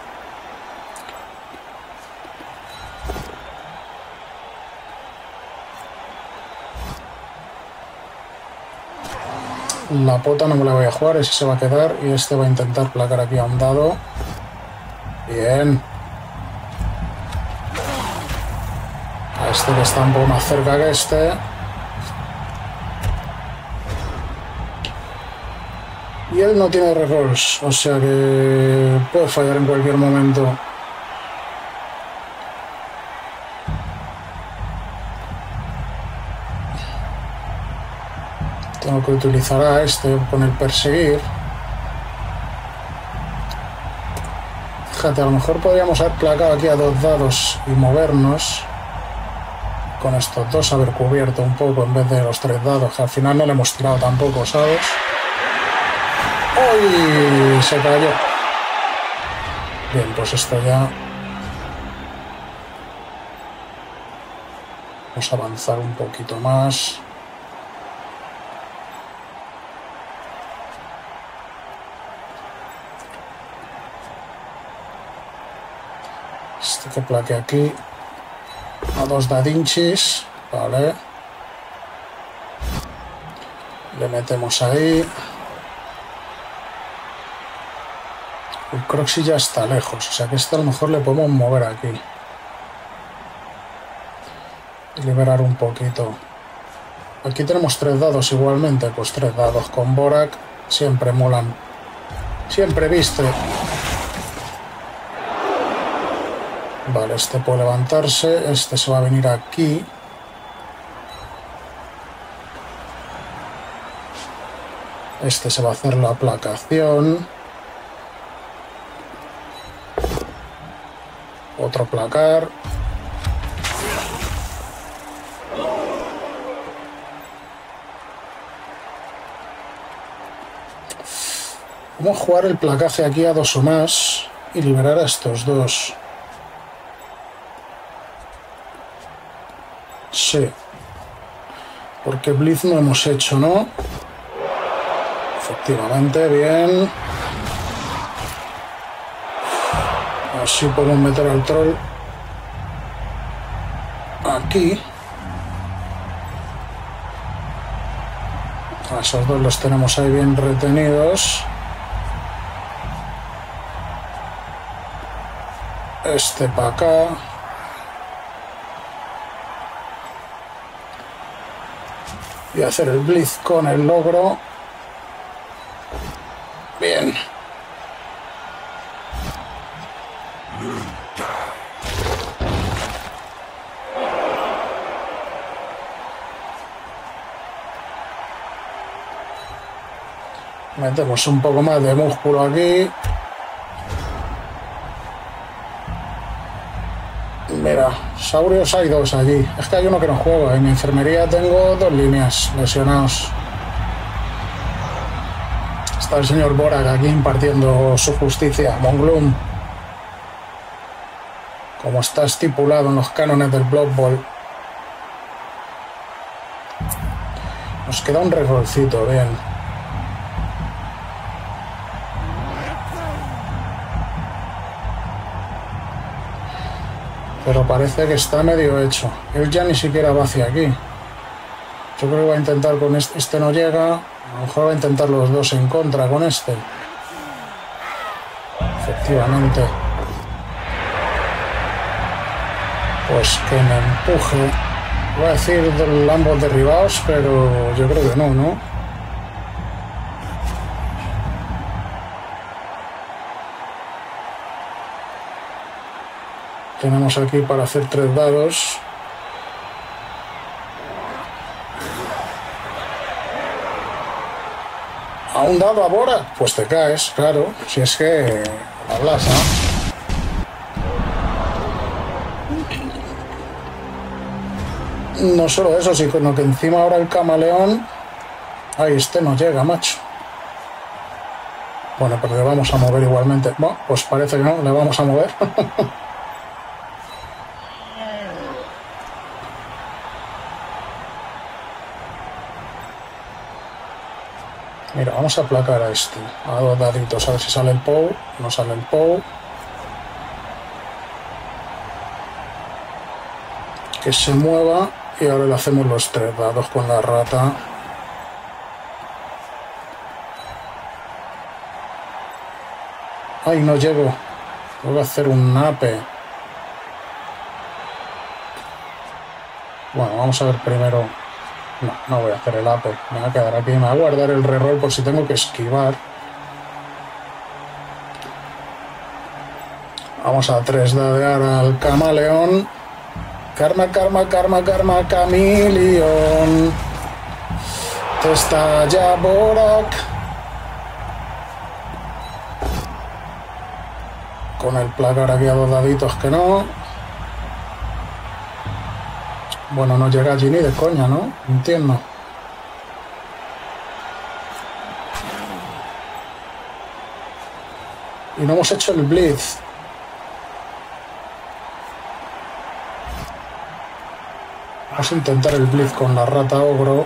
La pota no me la voy a jugar, ese se va a quedar y este va a intentar placar aquí a un dado. Bien. A este que está un poco más cerca que este. Y él no tiene rerolls, o sea que puede fallar en cualquier momento. Tengo que utilizar a este con el perseguir. Fíjate, a lo mejor podríamos haber placado aquí a dos dados y movernos. Con estos dos haber cubierto un poco en vez de los tres dados, que al final no le hemos tirado tampoco, ¿sabes? ¡Uy! Se cayó. Bien, pues esto ya... Vamos a avanzar un poquito más. Este que plaque aquí. A dos dadinchis. Vale. Le metemos ahí. El Croxy ya está lejos, o sea que este a lo mejor le podemos mover aquí. Y liberar un poquito. Aquí tenemos tres dados igualmente, pues tres dados con Borak siempre molan. Siempre viste. Vale, este puede levantarse, este se va a venir aquí. Este se va a hacer la aplacación. Otro placar. Vamos a jugar el placaje aquí a dos o más y liberar a estos dos. Sí. Porque Blitz no hemos hecho, ¿no? Efectivamente, bien. Así podemos meter al troll aquí. A esos dos los tenemos ahí bien retenidos. Este para acá. Y hacer el blitz con el logro. Bien. Metemos un poco más de músculo aquí. Mira, saurios hay dos allí. Es que hay uno que no juega. En mi enfermería tengo dos líneas lesionados. Está el señor Borak aquí impartiendo su justicia. Monglum. Como está estipulado en los cánones del Blood Bowl. Nos queda un rerollcito, bien. Pero parece que está medio hecho. Él ya ni siquiera va hacia aquí. Yo creo que va a intentar con este. Este no llega. A lo mejor va a intentar los dos en contra con este. Efectivamente. Pues que me empuje. Voy a decir ambos derribados, pero yo creo que no, ¿no? Tenemos aquí para hacer tres dados. ¿A un dado a Borak? Pues te caes, claro. Si es que hablas, ¿no? No solo eso, sino que encima ahora el camaleón... Ay, este no llega, macho. Bueno, pero le vamos a mover igualmente. Bueno, pues parece que no, le vamos a mover. Mira, vamos a aplacar a este. A dos daditos, a ver si sale el Pou. No sale el Pou. Que se mueva. Y ahora le hacemos los tres dados con la rata. Ay, no llego. Voy a hacer un nape. Bueno, vamos a ver primero. No, no voy a hacer el ape. Me voy a quedar aquí. Me voy a guardar el reroll por si tengo que esquivar. Vamos a tres dadear al camaleón. Karma, karma, karma, karma, camaleón. Testa ya Borak. Con el placar aquí a dos daditos que no. Bueno, no llega allí ni de coña, ¿no? Entiendo. Y no hemos hecho el blitz. Vamos a intentar el blitz con la rata ogro.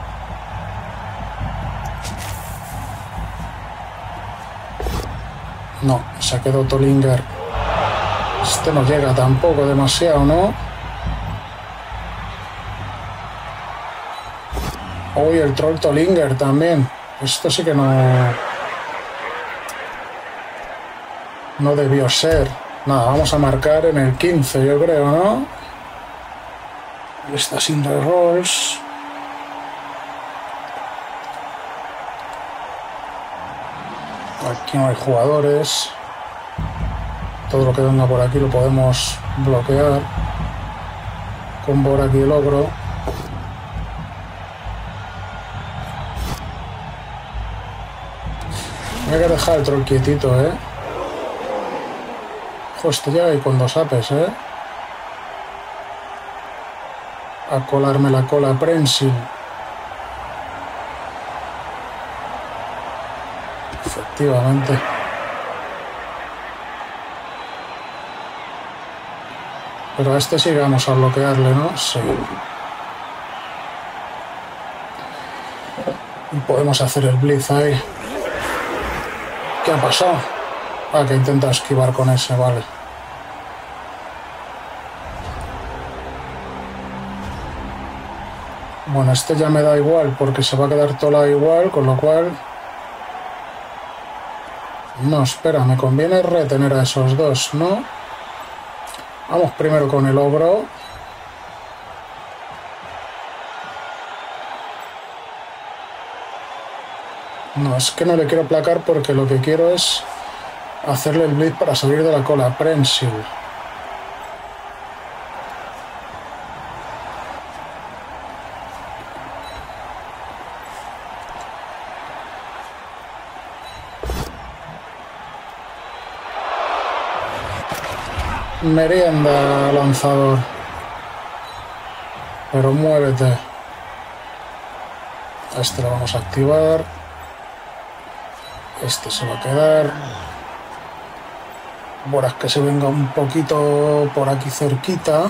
No, se quedó Tolinger. Este no llega tampoco demasiado, ¿no? Uy, el troll Tolinger también. Esto sí que no... No debió ser. Nada, vamos a marcar en el quince, yo creo, ¿no? Está sin rerolls. Aquí no hay jugadores. Todo lo que venga por aquí lo podemos bloquear. Con Borak y el ogro. Hay que dejar el troll quietito, ¿eh? Ojo, este llega ahí con dos apes, ¿eh? A colarme la cola prensil. Efectivamente. Pero a este sí que vamos a bloquearle, ¿no? Sí. Y podemos hacer el blitz ahí. ¿Qué ha pasado? Ah, que intenta esquivar con ese, vale. Bueno, este ya me da igual porque se va a quedar toda igual, con lo cual... No, espera, me conviene retener a esos dos, ¿no? Vamos primero con el ogro. No, es que no le quiero placar porque lo que quiero es hacerle el blitz para salir de la cola prensil. Merienda, lanzador. Pero muévete. A este lo vamos a activar. Este se va a quedar. Borak que se venga un poquito por aquí cerquita.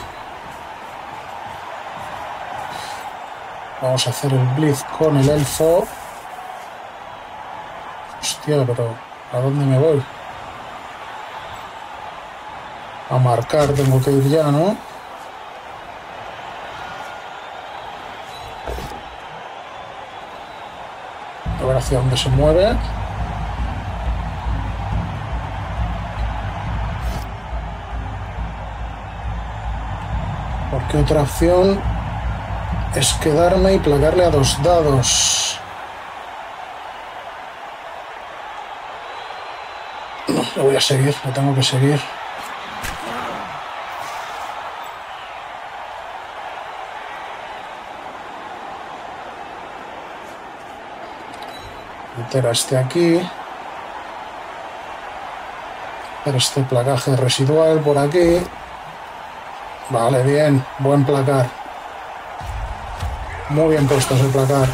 Vamos a hacer el blitz con el elfo. Hostia, pero ¿a dónde me voy? A marcar tengo que ir ya, ¿no? A ver hacia dónde se mueve. Porque otra opción es quedarme y placarle a dos dados. No, lo voy a seguir, lo tengo que seguir. Meter a este aquí. Hacer este placaje residual por aquí. Vale, bien, buen placar. Muy bien puesto ese placar.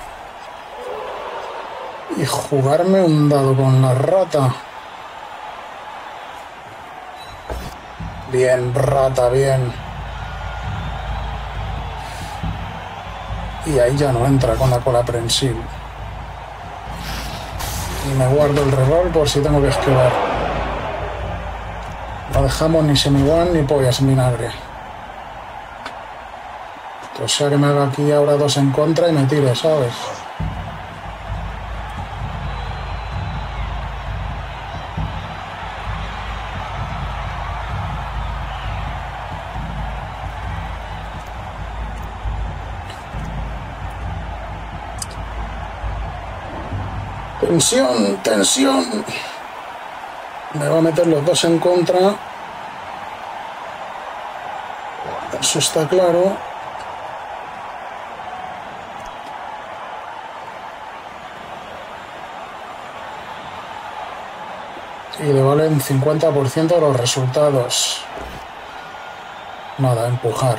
Y jugarme un dado con la rata. Bien, rata, bien. Y ahí ya no entra con la cola prensil. Y me guardo el reroll por si tengo que esquivar. No dejamos ni semi-one ni pollas en vinagre. O sea que me haga aquí ahora dos en contra y me tire, ¿sabes? Tensión, tensión. Me va a meter los dos en contra. Eso está claro. Y le valen cincuenta por ciento de los resultados. Nada, empujar.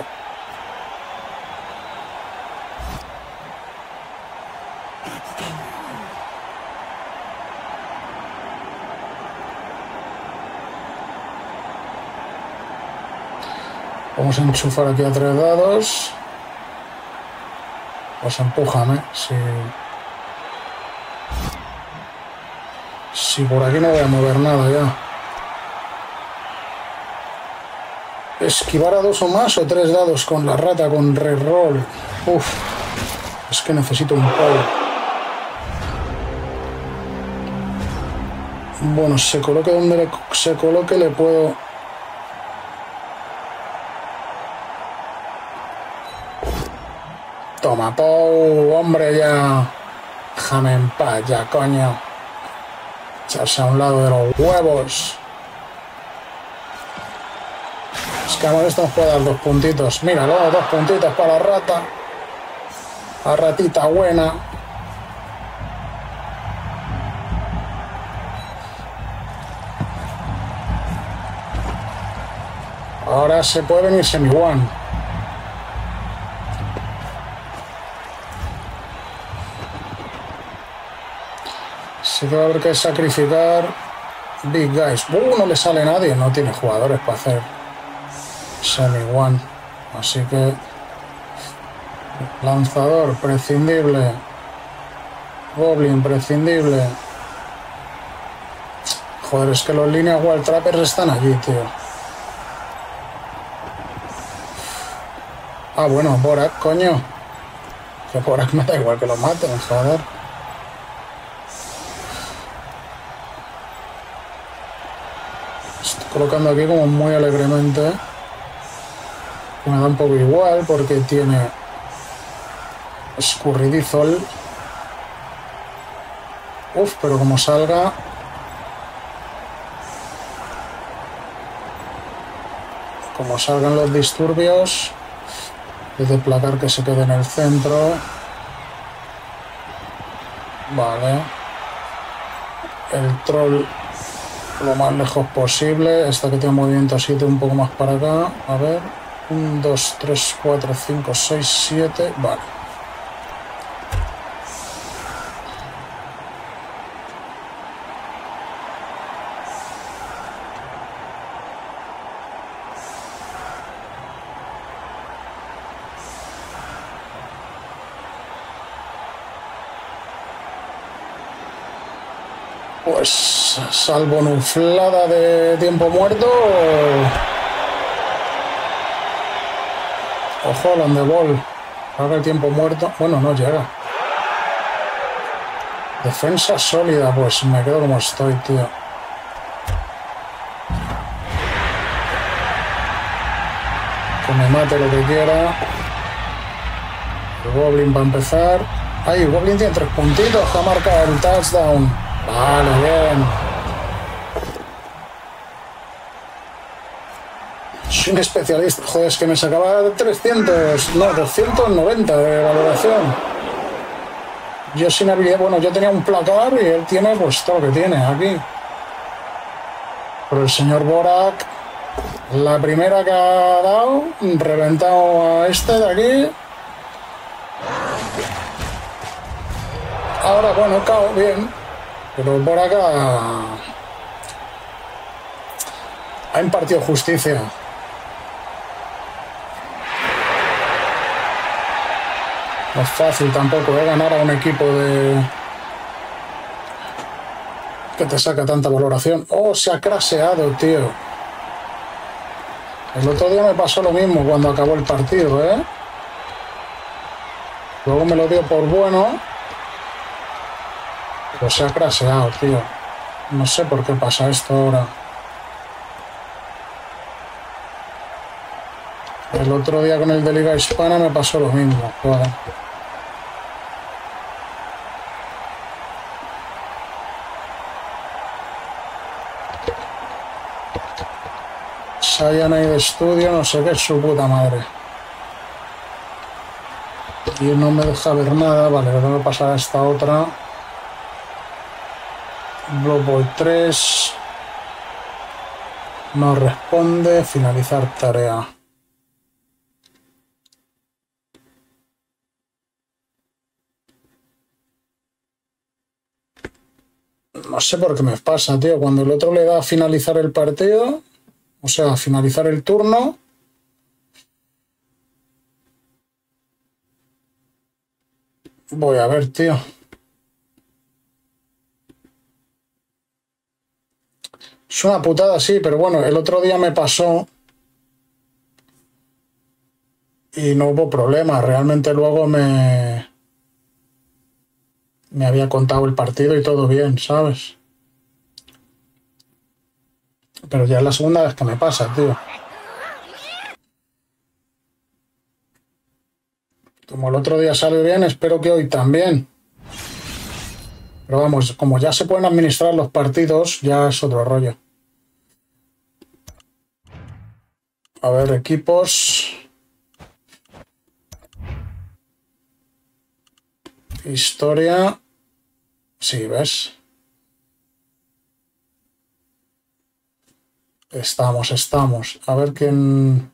Vamos a enchufar aquí a tres dados. Pues empújame. Si, si por aquí no voy a mover nada ya. Esquivar a dos o más o tres dados con la rata, con reroll. Uf, es que necesito un palo. Bueno, se coloque donde le, se coloque le puedo... Toma, Pou, hombre, ya. Déjame en paz, ya, coño. Echarse a un lado de los huevos. Es que a esto nos puede dar dos puntitos. Míralo, dos puntitos para la rata. La ratita buena. Ahora se puede venir semi-one. Sí que va a haber que sacrificar Big Guys. Uh, no le sale nadie. No tiene jugadores para hacer semi-one. Así que lanzador prescindible. Goblin prescindible. Joder, es que los líneas Wild Trappers están allí, tío. Ah, bueno, Borak, coño. Que Borak me da igual que lo maten, joder. Colocando aquí como muy alegremente. Me da un poco igual porque tiene escurridizo el... Uf, pero como salga... Como salgan los disturbios, es de placar que se quede en el centro. Vale. El troll lo más lejos posible. Esta que tiene movimiento siete un poco más para acá. A ver. uno, dos, tres, cuatro, cinco, seis, siete. Vale. Pues salvo nuflada de tiempo muerto. Ojo, al Ball. Ahora el tiempo muerto. Bueno, no llega. Defensa sólida, pues me quedo como estoy, tío. Que me mate lo que quiera. El Goblin va a empezar. Ay, el Goblin tiene tres puntitos. Que ha marcado el touchdown. Vale, bien. Soy un especialista. Joder, es que me sacaba trescientos, no, doscientos noventa de valoración. Yo sin habilidad, bueno, yo tenía un placar y él tiene pues todo lo que tiene aquí. Pero el señor Borak, la primera que ha dado, reventado a este de aquí. Ahora, bueno, cao, bien. Pero por acá ha impartido justicia. No es fácil tampoco, ¿eh? Ganar a un equipo de que te saca tanta valoración. Oh, se ha craseado, tío. El otro día me pasó lo mismo cuando acabó el partido, ¿eh? Luego me lo dio por bueno. Pero se ha craseado, tío. No sé por qué pasa esto ahora. El otro día con el de Liga Hispana me pasó lo mismo. Joder. Cyanide Studio, no sé qué es su puta madre. Y no me deja ver nada. Vale, le tengo que pasar a esta otra. Blood Boy tres. No responde. Finalizar tarea. No sé por qué me pasa, tío. Cuando el otro le da a finalizar el partido, o sea, a finalizar el turno, voy a ver, tío. Es una putada, sí, pero bueno, el otro día me pasó y no hubo problema. Realmente luego me... me había contado el partido y todo bien, ¿sabes? Pero ya es la segunda vez que me pasa, tío. Como el otro día salió bien, espero que hoy también. Pero vamos, como ya se pueden administrar los partidos, ya es otro rollo. A ver, equipos. Historia. Sí, ¿ves? Estamos, estamos. A ver quién...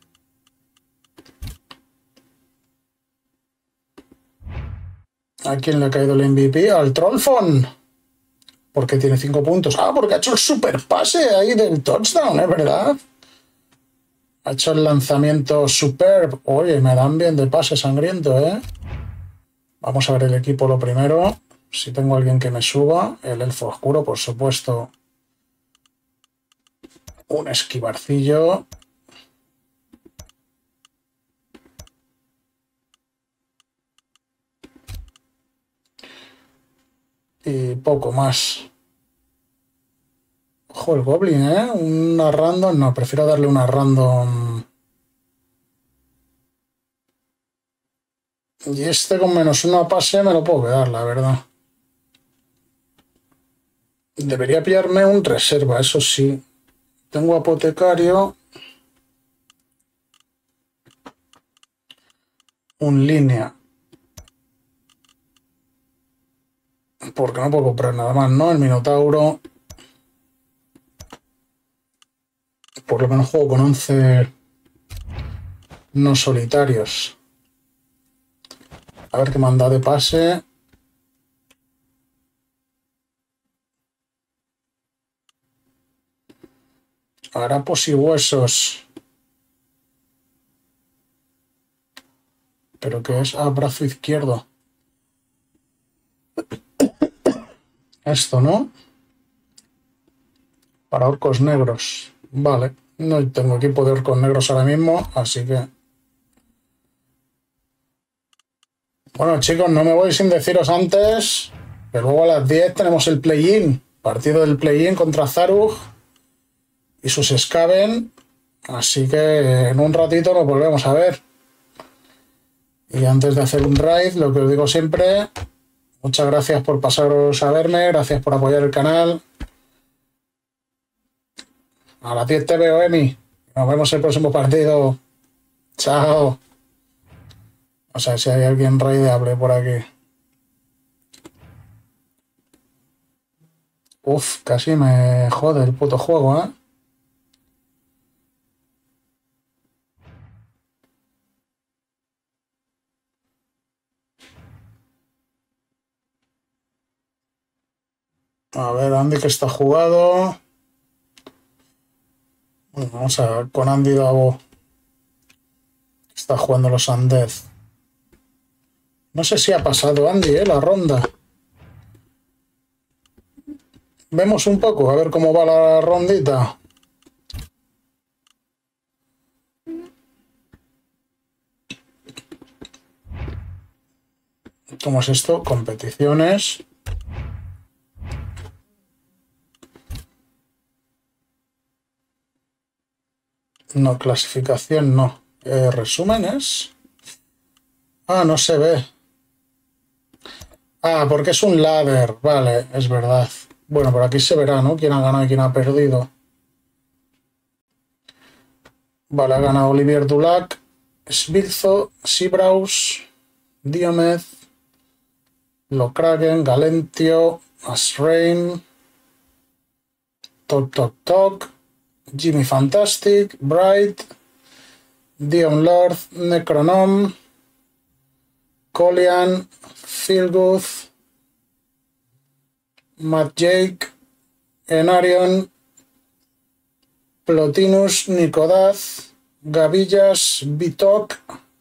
¿A quién le ha caído el M V P? Al Trollfon. Porque tiene cinco puntos. Ah, porque ha hecho el super pase ahí del touchdown, ¿es verdad? Ha hecho el lanzamiento superb. Oye, me dan bien de pase sangriento, ¿eh? Vamos a ver el equipo lo primero. Si tengo alguien que me suba. El elfo oscuro, por supuesto. Un esquivarcillo. Y poco más. Ojo, el Goblin, ¿eh? Una random. No, prefiero darle una random. Y este con menos uno a pase me lo puedo quedar, la verdad. Debería pillarme un reserva, eso sí. Tengo apotecario. Un línea. Porque no puedo comprar nada más, ¿no? El Minotauro. Por lo menos juego con once no solitarios. A ver qué me han dado de pase. Harapos y huesos. ¿Pero qué es? Ah, brazo izquierdo. Esto, ¿no? Para orcos negros. Vale. No tengo equipo de orcos negros ahora mismo, así que... Bueno, chicos, no me voy sin deciros antes que luego a las diez tenemos el play-in. Partido del play-in contra Zarug y sus Skaven. Así que en un ratito nos volvemos a ver. Y antes de hacer un raid, lo que os digo siempre, muchas gracias por pasaros a verme, gracias por apoyar el canal. A las diez te veo, Emi. Nos vemos en el próximo partido. Chao. O sea, si hay alguien raideable por aquí. Uf, casi me jode el puto juego, ¿eh? A ver, Andy que está jugado. Bueno, vamos a ver con Andy Davo. Está jugando los Undead. No sé si ha pasado Andy, ¿eh? La ronda. Vemos un poco, a ver cómo va la rondita. ¿Cómo es esto? Competiciones. No, clasificación no. Eh, resúmenes. Ah, no se ve. Ah, porque es un ladder. Vale, es verdad. Bueno, por aquí se verá, ¿no? Quién ha ganado y quién ha perdido. Vale, ha ganado Olivier Dulac, Sbilzo, Seabraus, Diomed, Lokragen, Galentio, Asrain, Tok Tok Tok, Jimmy Fantastic, Bright, Dion Lord, Necronom, Colian, Feelgood, Matt Jake, Enarion, Plotinus, Nicodaz, Gavillas, Bitok,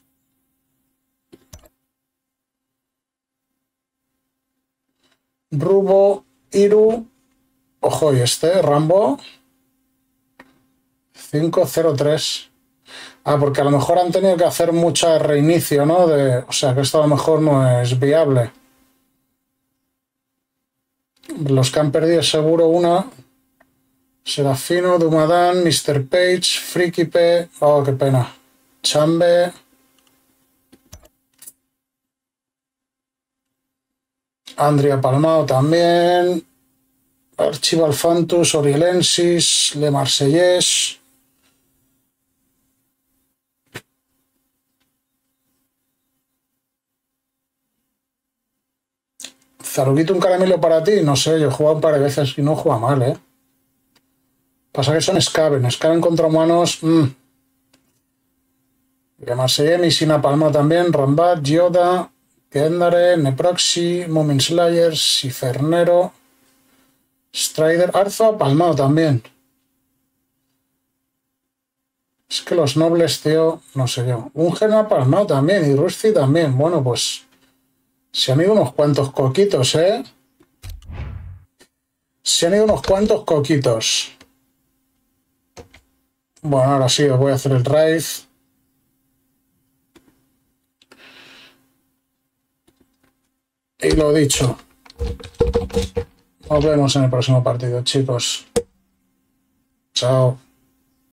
Rubo, Iru, ojo, y este, Rambo, cinco cero tres. Ah, porque a lo mejor han tenido que hacer mucho reinicio, ¿no? De, o sea, que esto a lo mejor no es viable. Los que han perdido seguro una. Serafino, Dumadán, mister Page, Freaky P. Oh, qué pena. Chambe. Andrea Palmao también. Archival Fantus, Orielensis, Le Marsellés. Zaruquito, un caramelo para ti. No sé, yo he jugado un par de veces y no juega mal, ¿eh? Pasa que son Skaven. Skaven contra humanos. Mmm. Le Marsellés, Nisina Palmao también. Rambat, Yoda, Kendare, Neproxy, Moomin Slayer, Sifernero. Strider, Arza, Palmao también. Es que los nobles, tío, no sé yo. Un Gena Palmao también y Rusty también. Bueno, pues se han ido unos cuantos coquitos, ¿eh? Se han ido unos cuantos coquitos. Bueno, ahora sí, os voy a hacer el raid. Y lo dicho. Nos vemos en el próximo partido, chicos. Chao.